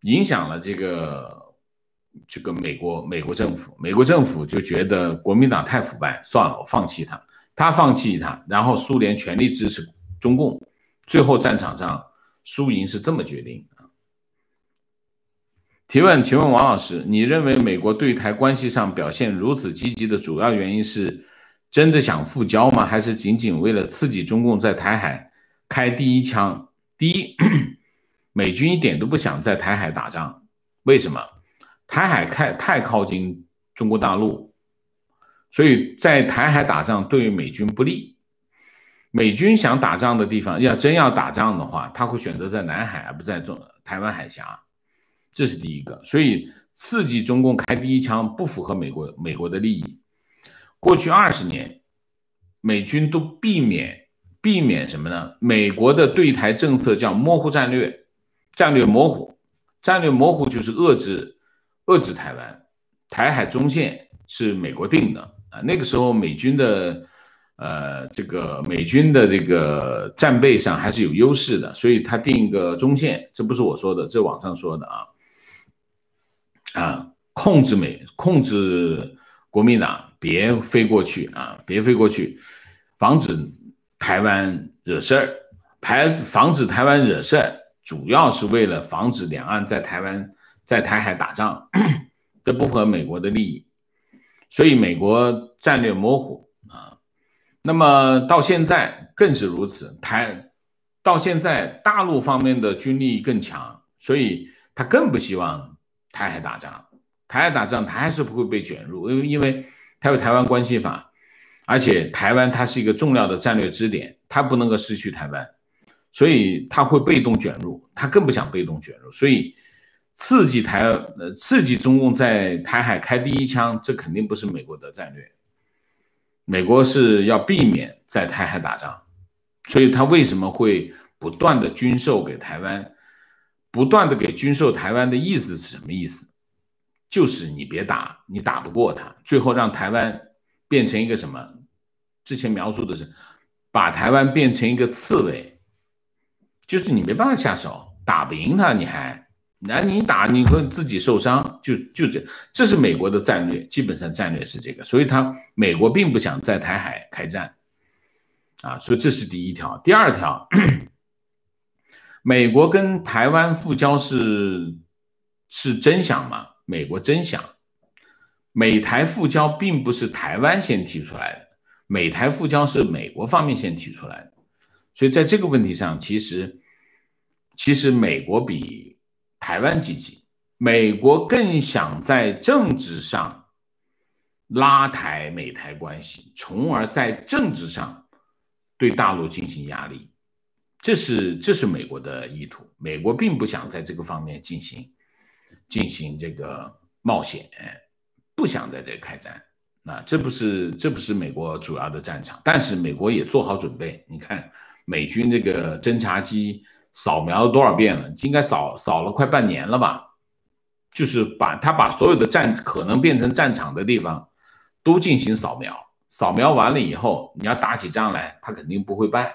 影响了这个这个美国美国政府，美国政府就觉得国民党太腐败，算了，我放弃他，他放弃他，然后苏联全力支持中共，最后战场上输赢是这么决定的。提问，请问王老师，你认为美国对台关系上表现如此积极的主要原因是真的想复交吗？还是仅仅为了刺激中共在台海开第一枪？第一，美军一点都不想在台海打仗，为什么？台海太太靠近中国大陆，所以在台海打仗对美军不利。美军想打仗的地方，要真要打仗的话，他会选择在南海，而不在中台湾海峡。这是第一个，所以刺激中共开第一枪不符合美国美国的利益。过去二十年，美军都避免避免什么呢？美国的对台政策叫模糊战略，战略模糊，战略模糊就是遏制遏制台湾，台海中线是美国定的啊。那个时候美军的呃这个美军的这个战备上还是有优势的，所以他定一个中线，这不是我说的，这网上说的啊。啊，控制美，控制国民党，别飞过去啊，别飞过去，防止台湾惹事儿，排防止台湾惹事儿，主要是为了防止两岸在台湾在台海打仗，这不符合美国的利益，所以美国战略模糊啊。那么到现在更是如此，台到现在大陆方面的军力更强，所以他更不希望台海打仗，台海打仗，他还是不会被卷入，因为因为他有台湾关系法，而且台湾它是一个重要的战略支点，它不能够失去台湾，所以他会被动卷入，他更不想被动卷入，所以刺激台呃刺激中共在台海开第一枪，这肯定不是美国的战略，美国是要避免在台海打仗，所以他为什么会不断的军售给台湾？不断的给军售台湾的意思是什么意思？就是你别打，你打不过他，最后让台湾变成一个什么？之前描述的是把台湾变成一个刺猬，就是你没办法下手，打不赢他，你还那你打你会自己受伤，就就这，这是美国的战略，基本上战略是这个，所以他美国并不想在台海开战啊，所以这是第一条。第二条。美国跟台湾复交是是真想吗？美国真想，美台复交并不是台湾先提出来的，美台复交是美国方面先提出来的，所以在这个问题上，其实其实美国比台湾积极，美国更想在政治上拉抬美台关系，从而在政治上对大陆进行压力。这是这是美国的意图，美国并不想在这个方面进行进行这个冒险，不想在这开战，那这不是这不是美国主要的战场，但是美国也做好准备。你看美军这个侦察机扫描了多少遍了？应该扫扫了快半年了吧？就是把他把所有的战可能变成战场的地方都进行扫描，扫描完了以后，你要打起仗来，他肯定不会败。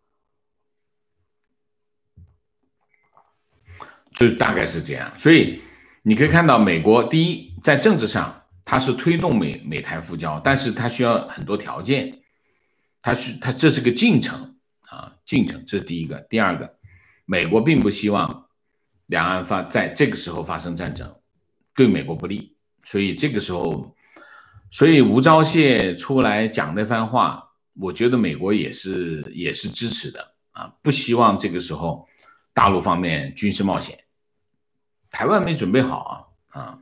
就大概是这样，所以你可以看到，美国第一在政治上，它是推动美美台复交，但是它需要很多条件，它是它这是个进程啊，进程，这是第一个。第二个，美国并不希望两岸发在这个时候发生战争，对美国不利，所以这个时候，所以吴钊燮出来讲那番话，我觉得美国也是也是支持的啊，不希望这个时候大陆方面军事冒险。台湾没准备好啊！啊，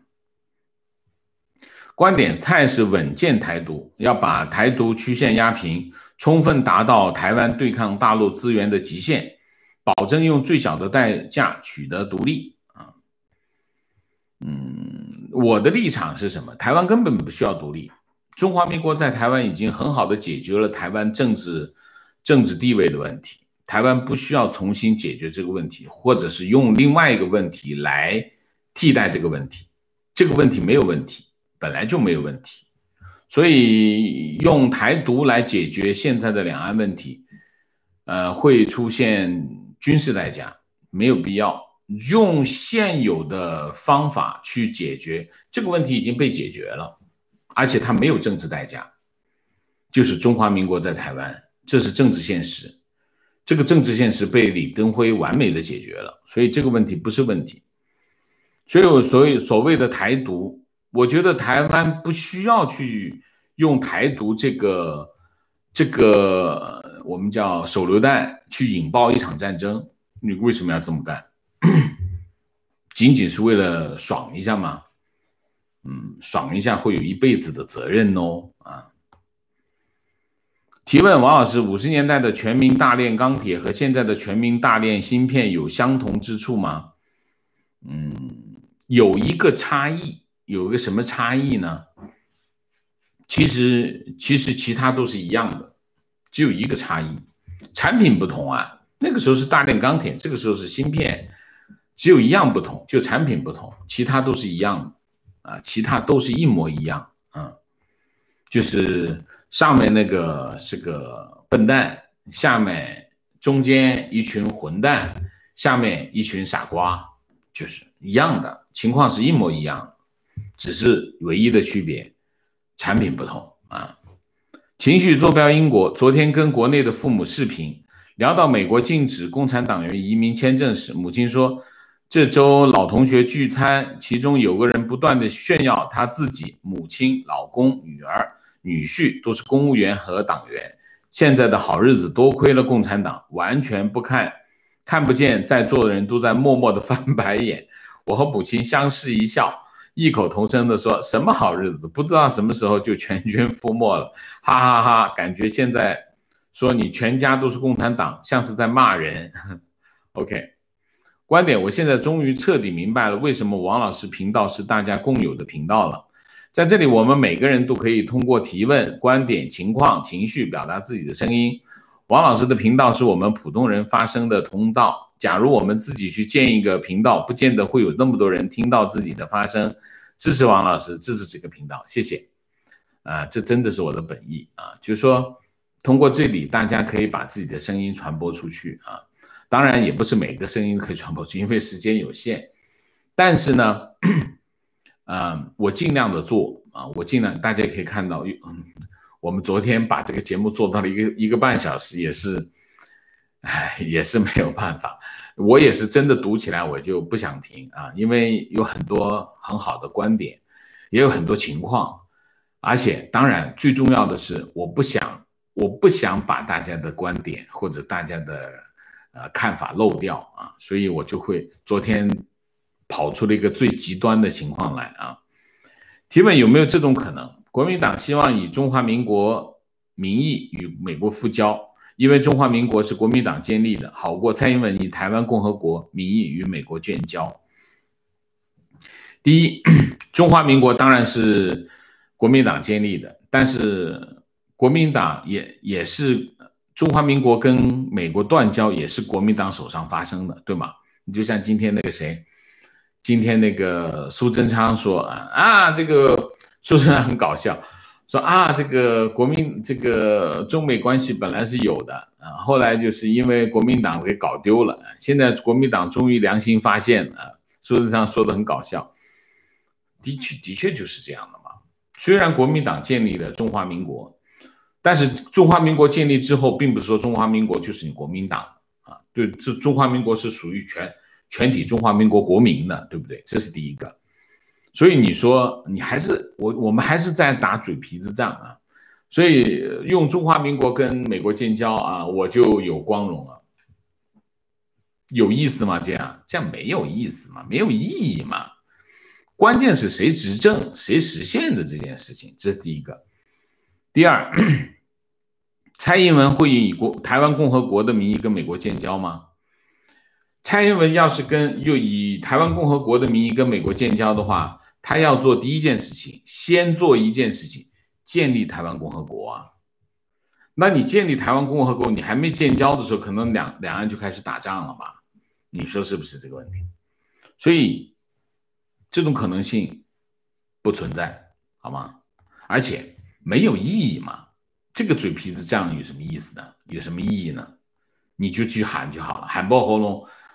观点蔡是稳健台独，要把台独曲线压平，充分达到台湾对抗大陆资源的极限，保证用最小的代价取得独立啊。嗯，我的立场是什么？台湾根本不需要独立，中华民国在台湾已经很好的解决了台湾政治政治地位的问题。台湾不需要重新解决这个问题，或者是用另外一个问题来替代这个问题。这个问题没有问题，本来就没有问题，所以用台独来解决现在的两岸问题，呃，会出现军事代价，没有必要。 用现有的方法去解决这个问题，已经被解决了，而且它没有政治代价，就是中华民国在台湾，这是政治现实。这个政治现实被李登辉完美的解决了，所以这个问题不是问题。所以我所谓所谓的台独，我觉得台湾不需要去用台独这个这个我们叫手榴弹去引爆一场战争。你为什么要这么干？仅仅是为了爽一下吗？嗯，爽一下会有一辈子的责任哦。啊，提问王老师：五十年代的全民大炼钢铁和现在的全民大炼芯片有相同之处吗？嗯，有一个差异，有一个什么差异呢？其实其实其他都是一样的，只有一个差异，产品不同啊。那个时候是大炼钢铁，这个时候是芯片。只有一样不同，就产品不同，其他都是一样的啊，其他都是一模一样啊，就是上面那个是个笨蛋，下面中间一群混蛋，下面一群傻瓜，就是一样的情况是一模一样，只是唯一的区别，产品不同啊。情绪坐标英国，昨天跟国内的父母视频，聊到美国禁止共产党员移民签证时，母亲说。这周老同学聚餐，其中有个人不断的炫耀他自己母亲、老公、女儿、女婿都是公务员和党员，现在的好日子多亏了共产党，完全不看看不见，在座的人都在默默的翻白眼。我和母亲相视一笑，异口同声的说：“什么好日子？不知道什么时候就全军覆没了。”哈哈哈哈！感觉现在说你全家都是共产党，像是在骂人。OK。观点，我现在终于彻底明白了为什么王老师频道是大家共有的频道了。在这里，我们每个人都可以通过提问、观点、情况、情绪表达自己的声音。王老师的频道是我们普通人发声的通道。假如我们自己去建一个频道，不见得会有那么多人听到自己的发声。支持王老师，支持这个频道，谢谢。啊，这真的是我的本意啊，就是说通过这里，大家可以把自己的声音传播出去啊。当然也不是每个声音可以传播出，因为时间有限。但是呢，呃，我尽量的做啊，我尽量，大家可以看到，嗯，我们昨天把这个节目做到了一个一个半小时，也是，唉，也是没有办法。我也是真的读起来我就不想停啊，因为有很多很好的观点，也有很多情况，而且当然最重要的是，我不想，我不想把大家的观点或者大家的。呃，看法漏掉啊，所以我就会昨天跑出了一个最极端的情况来啊。提问有没有这种可能？国民党希望以中华民国名义与美国复交，因为中华民国是国民党建立的，好过蔡英文以台湾共和国名义与美国建交。第一，中华民国当然是国民党建立的，但是国民党也也是。中华民国跟美国断交也是国民党手上发生的，对吗？你就像今天那个谁，今天那个苏贞昌说啊啊，这个苏贞昌很搞笑，说啊这个国民这个中美关系本来是有的啊，后来就是因为国民党给搞丢了，现在国民党终于良心发现了。苏贞昌说的很搞笑，的确的确就是这样的嘛。虽然国民党建立了中华民国。但是中华民国建立之后，并不是说中华民国就是你国民党啊，对，这中华民国是属于全全体中华民国国民的，对不对？这是第一个。所以你说你还是我我们还是在打嘴皮子仗啊，所以用中华民国跟美国建交啊，我就有光荣了，有意思吗？这样这样没有意思嘛，没有意义嘛。关键是谁执政谁实现的这件事情，这是第一个。第二，蔡英文会以国台湾共和国的名义跟美国建交吗？蔡英文要是跟又以台湾共和国的名义跟美国建交的话，他要做第一件事情，先做一件事情，建立台湾共和国啊。那你建立台湾共和国，你还没建交的时候，可能两两岸就开始打仗了吧？你说是不是这个问题？所以这种可能性不存在，好吗？而且。没有意义嘛？这个嘴皮子仗有什么意思呢？有什么意义呢？你就去喊就好了，喊爆喉咙。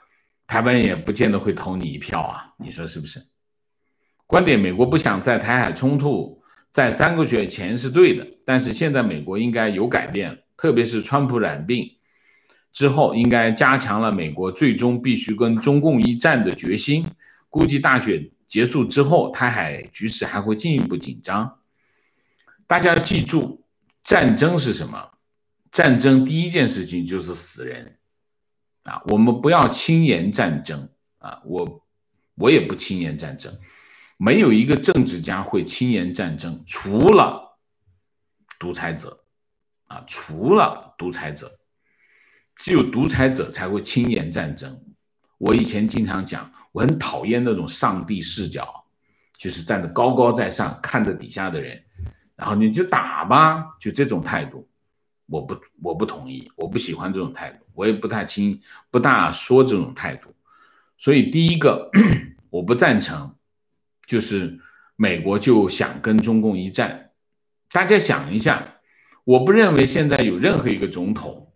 台湾人也不见得会投你一票啊，你说是不是？观点美国不想在台海冲突在三个月前是对的，但是现在美国应该有改变，特别是川普染病之后，应该加强了美国最终必须跟中共一战的决心。估计大选结束之后，台海局势还会进一步紧张。大家要记住，战争是什么？战争第一件事情就是死人啊！我们不要轻言战争啊！我我也不轻言战争，没有一个政治家会轻言战争，除了独裁者啊，除了独裁者，只有独裁者才会轻言战争。我以前经常讲，我很讨厌那种上帝视角，就是站得高高在上，看着底下的人，然后你就打吧，就这种态度。我不我不同意，我不喜欢这种态度，我也不太轻不大说这种态度。所以第一个我不赞成，就是美国就想跟中共一战。大家想一下，我不认为现在有任何一个总统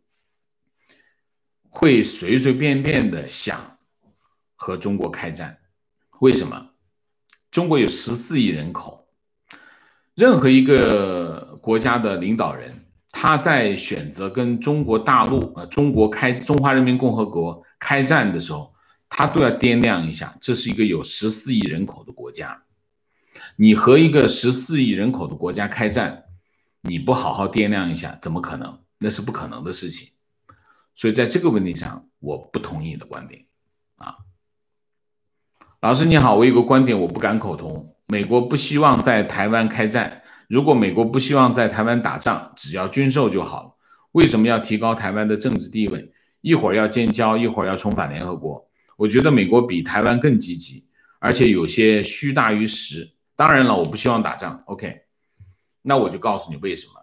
会随随便便的想和中国开战。为什么？中国有十四亿人口，任何一个国家的领导人，他在选择跟中国大陆、呃中国开中华人民共和国开战的时候，他都要掂量一下，这是一个有十四亿人口的国家，你和一个十四亿人口的国家开战，你不好好掂量一下，怎么可能？那是不可能的事情。所以在这个问题上，我不同意的观点啊。老师你好，我有个观点我不敢苟同，美国不希望在台湾开战。如果美国不希望在台湾打仗，只要军售就好了，为什么要提高台湾的政治地位？一会儿要建交，一会儿要重返联合国。我觉得美国比台湾更积极，而且有些虚大于实。当然了，我不希望打仗 OK， 那我就告诉你为什么。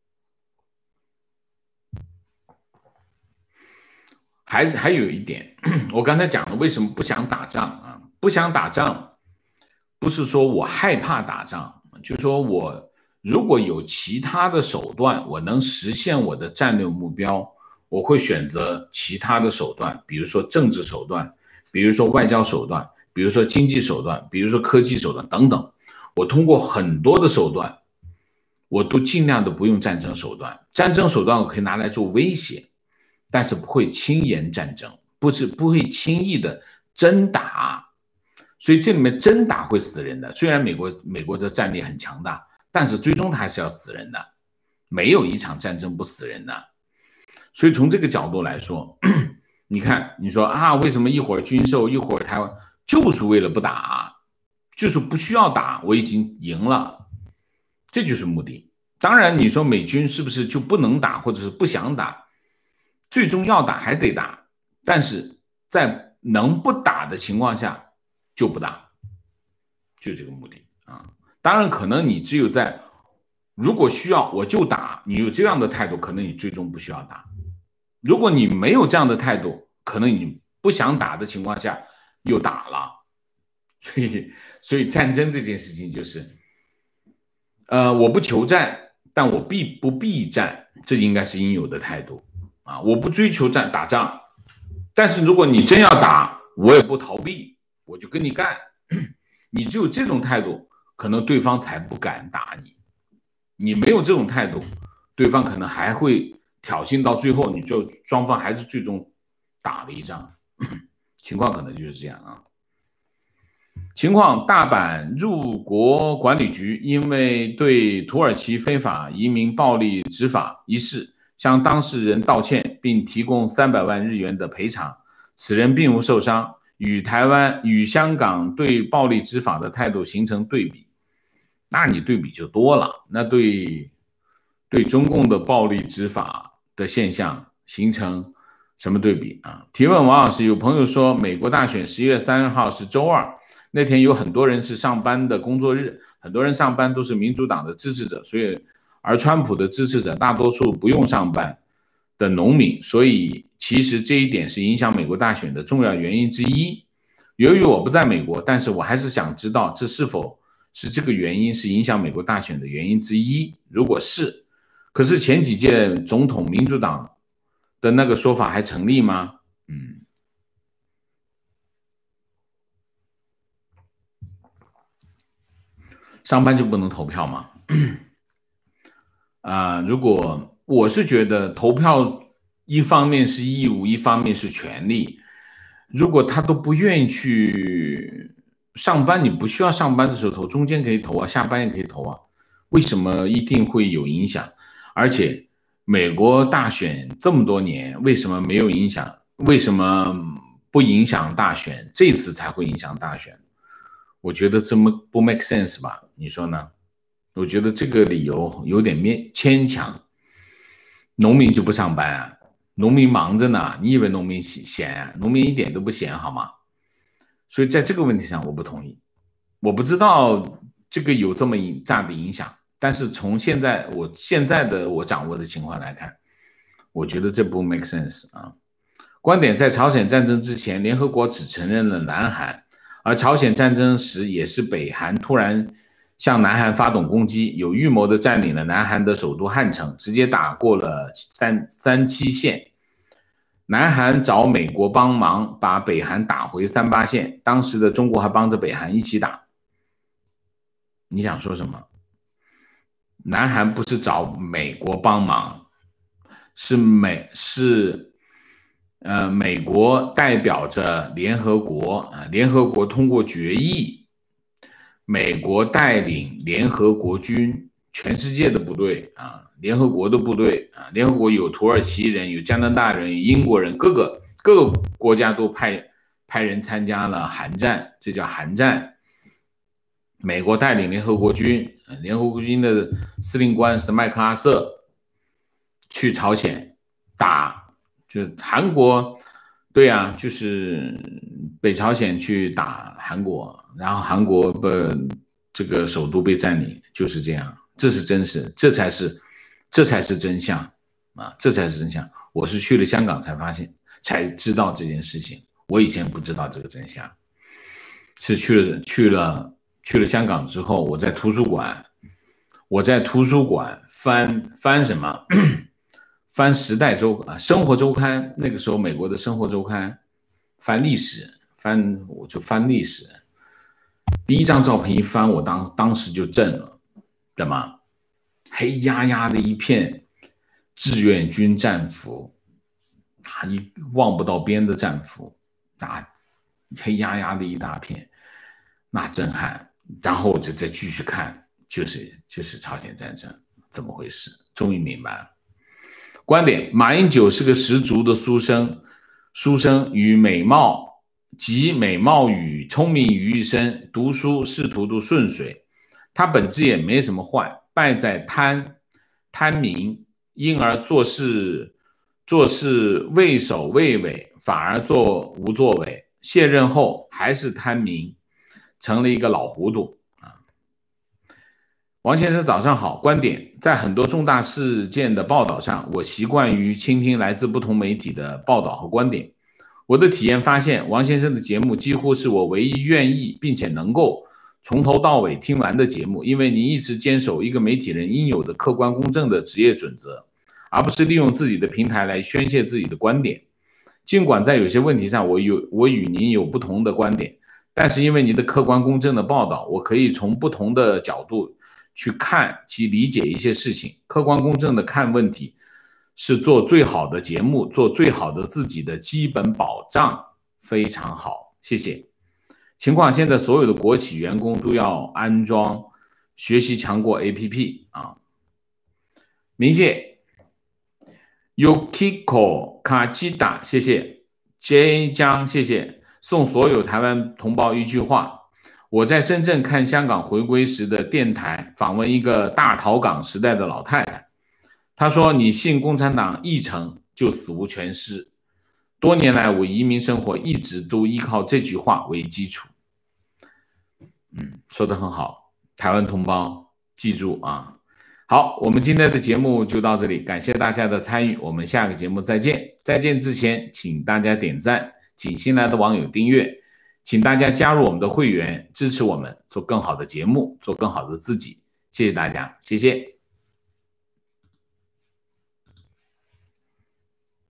还还有一点，我刚才讲了为什么不想打仗啊？不想打仗不是说我害怕打仗，就是说我如果有其他的手段，我能实现我的战略目标，我会选择其他的手段，比如说政治手段，比如说外交手段，比如说经济手段，比如说科技手段等等。我通过很多的手段，我都尽量的不用战争手段。战争手段我可以拿来做威胁，但是不会轻言战争，不是不会轻易的真打。所以这里面真打会死人的。虽然美国美国的战力很强大，但是最终它还是要死人的，没有一场战争不死人的。所以从这个角度来说，你看你说啊，为什么一会儿军售一会儿台湾，就是为了不打，就是不需要打，我已经赢了，这就是目的。当然你说美军是不是就不能打或者是不想打，最终要打还是得打，但是在能不打的情况下就不打，就这个目的啊。当然可能你只有在如果需要我就打，你有这样的态度，可能你最终不需要打。如果你没有这样的态度，可能你不想打的情况下又打了。所以所以战争这件事情就是呃我不求战，但我必不避战，这应该是应有的态度啊。我不追求战打仗，但是如果你真要打，我也不逃避，我就跟你干。你只有这种态度，可能对方才不敢打你。你没有这种态度，对方可能还会挑衅到最后，你就双方还是最终打了一仗，情况可能就是这样啊。情况，大阪入国管理局因为对土耳其非法移民暴力执法一事向当事人道歉，并提供三百万日元的赔偿，此人并无受伤，与台湾与香港对暴力执法的态度形成对比。那你对比就多了，那对对中共的暴力执法的现象形成什么对比啊？提问王老师，有朋友说美国大选十一月三十号是周二，那天有很多人是上班的工作日，很多人上班都是民主党的支持者，所以而川普的支持者大多数不用上班的农民，所以其实这一点是影响美国大选的重要原因之一。由于我不在美国，但是我还是想知道这是否是这个原因是影响美国大选的原因之一。如果是，可是前几届总统民主党的那个说法还成立吗？嗯， 上班就不能投票吗？啊、呃，如果我是觉得投票一方面是义务，一方面是权利。如果他都不愿意去上班，你不需要上班的时候投，中间可以投啊，下班也可以投啊，为什么一定会有影响？而且美国大选这么多年，为什么没有影响？为什么不影响大选？这次才会影响大选？我觉得这么不 make sense 吧？你说呢？我觉得这个理由有点牵强。农民就不上班啊？农民忙着呢，你以为农民闲啊？农民一点都不闲，好吗？所以在这个问题上，我不同意。我不知道这个有这么大的影响，但是从现在我现在的我掌握的情况来看，我觉得这不 make sense 啊。观点：在朝鲜战争之前，联合国只承认了南韩，而朝鲜战争时也是北韩突然向南韩发动攻击，有预谋的占领了南韩的首都汉城，直接打过了三三七线。南韩找美国帮忙把北韩打回三八线，当时的中国还帮着北韩一起打。你想说什么？南韩不是找美国帮忙，是美是呃美国代表着联合国啊，联合国通过决议，美国带领联合国军，全世界的部队啊。联合国的部队啊，联合国有土耳其人，有加拿大人，有英国人，各个各个国家都派派人参加了韩战，这叫韩战。美国带领联合国军，联合国军的司令官是麦克阿瑟，去朝鲜打，就韩国，对啊，就是北朝鲜去打韩国，然后韩国的这个首都被占领，就是这样，这是真实，这才是。这才是真相啊！这才是真相。我是去了香港才发现，才知道这件事情。我以前不知道这个真相，是去了去了去了香港之后，我在图书馆，我在图书馆翻翻什么？翻《时代周》啊，《生活周刊》。那个时候美国的《生活周刊》，翻历史，翻我就翻历史。第一张照片一翻，我当当时就震了，怎么？黑压压的一片志愿军战俘，啊，一望不到边的战俘，啊，黑压压的一大片，那震撼。然后我就再继续看，就是就是朝鲜战争怎么回事，终于明白了。观点：马英九是个十足的书生，书生与美貌集美貌与聪明于一身，读书仕途都顺遂，他本质也没什么坏。败在贪贪名，因而做事做事畏首畏尾，反而做无作为。卸任后还是贪名，成了一个老糊涂啊。王先生早上好。观点：在很多重大事件的报道上，我习惯于倾听来自不同媒体的报道和观点。我的体验发现，王先生的节目几乎是我唯一愿意并且能够从头到尾听完的节目，因为你一直坚守一个媒体人应有的客观公正的职业准则，而不是利用自己的平台来宣泄自己的观点。尽管在有些问题上我有我与您有不同的观点，但是因为你的客观公正的报道，我可以从不同的角度去看及理解一些事情。客观公正的看问题是做最好的节目，做最好的自己的基本保障。非常好，谢谢。情况现在所有的国企员工都要安装学习强国 A P P 啊。明谢 Yukiko Kajita 谢谢 J 江谢谢。送所有台湾同胞一句话：我在深圳看香港回归时的电台，访问一个大逃港时代的老太太，她说：“你信共产党一成就死无全尸。”多年来，我移民生活一直都依靠这句话为基础。嗯，说得很好，台湾同胞记住啊！好，我们今天的节目就到这里，感谢大家的参与，我们下个节目再见。再见之前，请大家点赞，请新来的网友订阅，请大家加入我们的会员，支持我们做更好的节目，做更好的自己。谢谢大家，谢谢。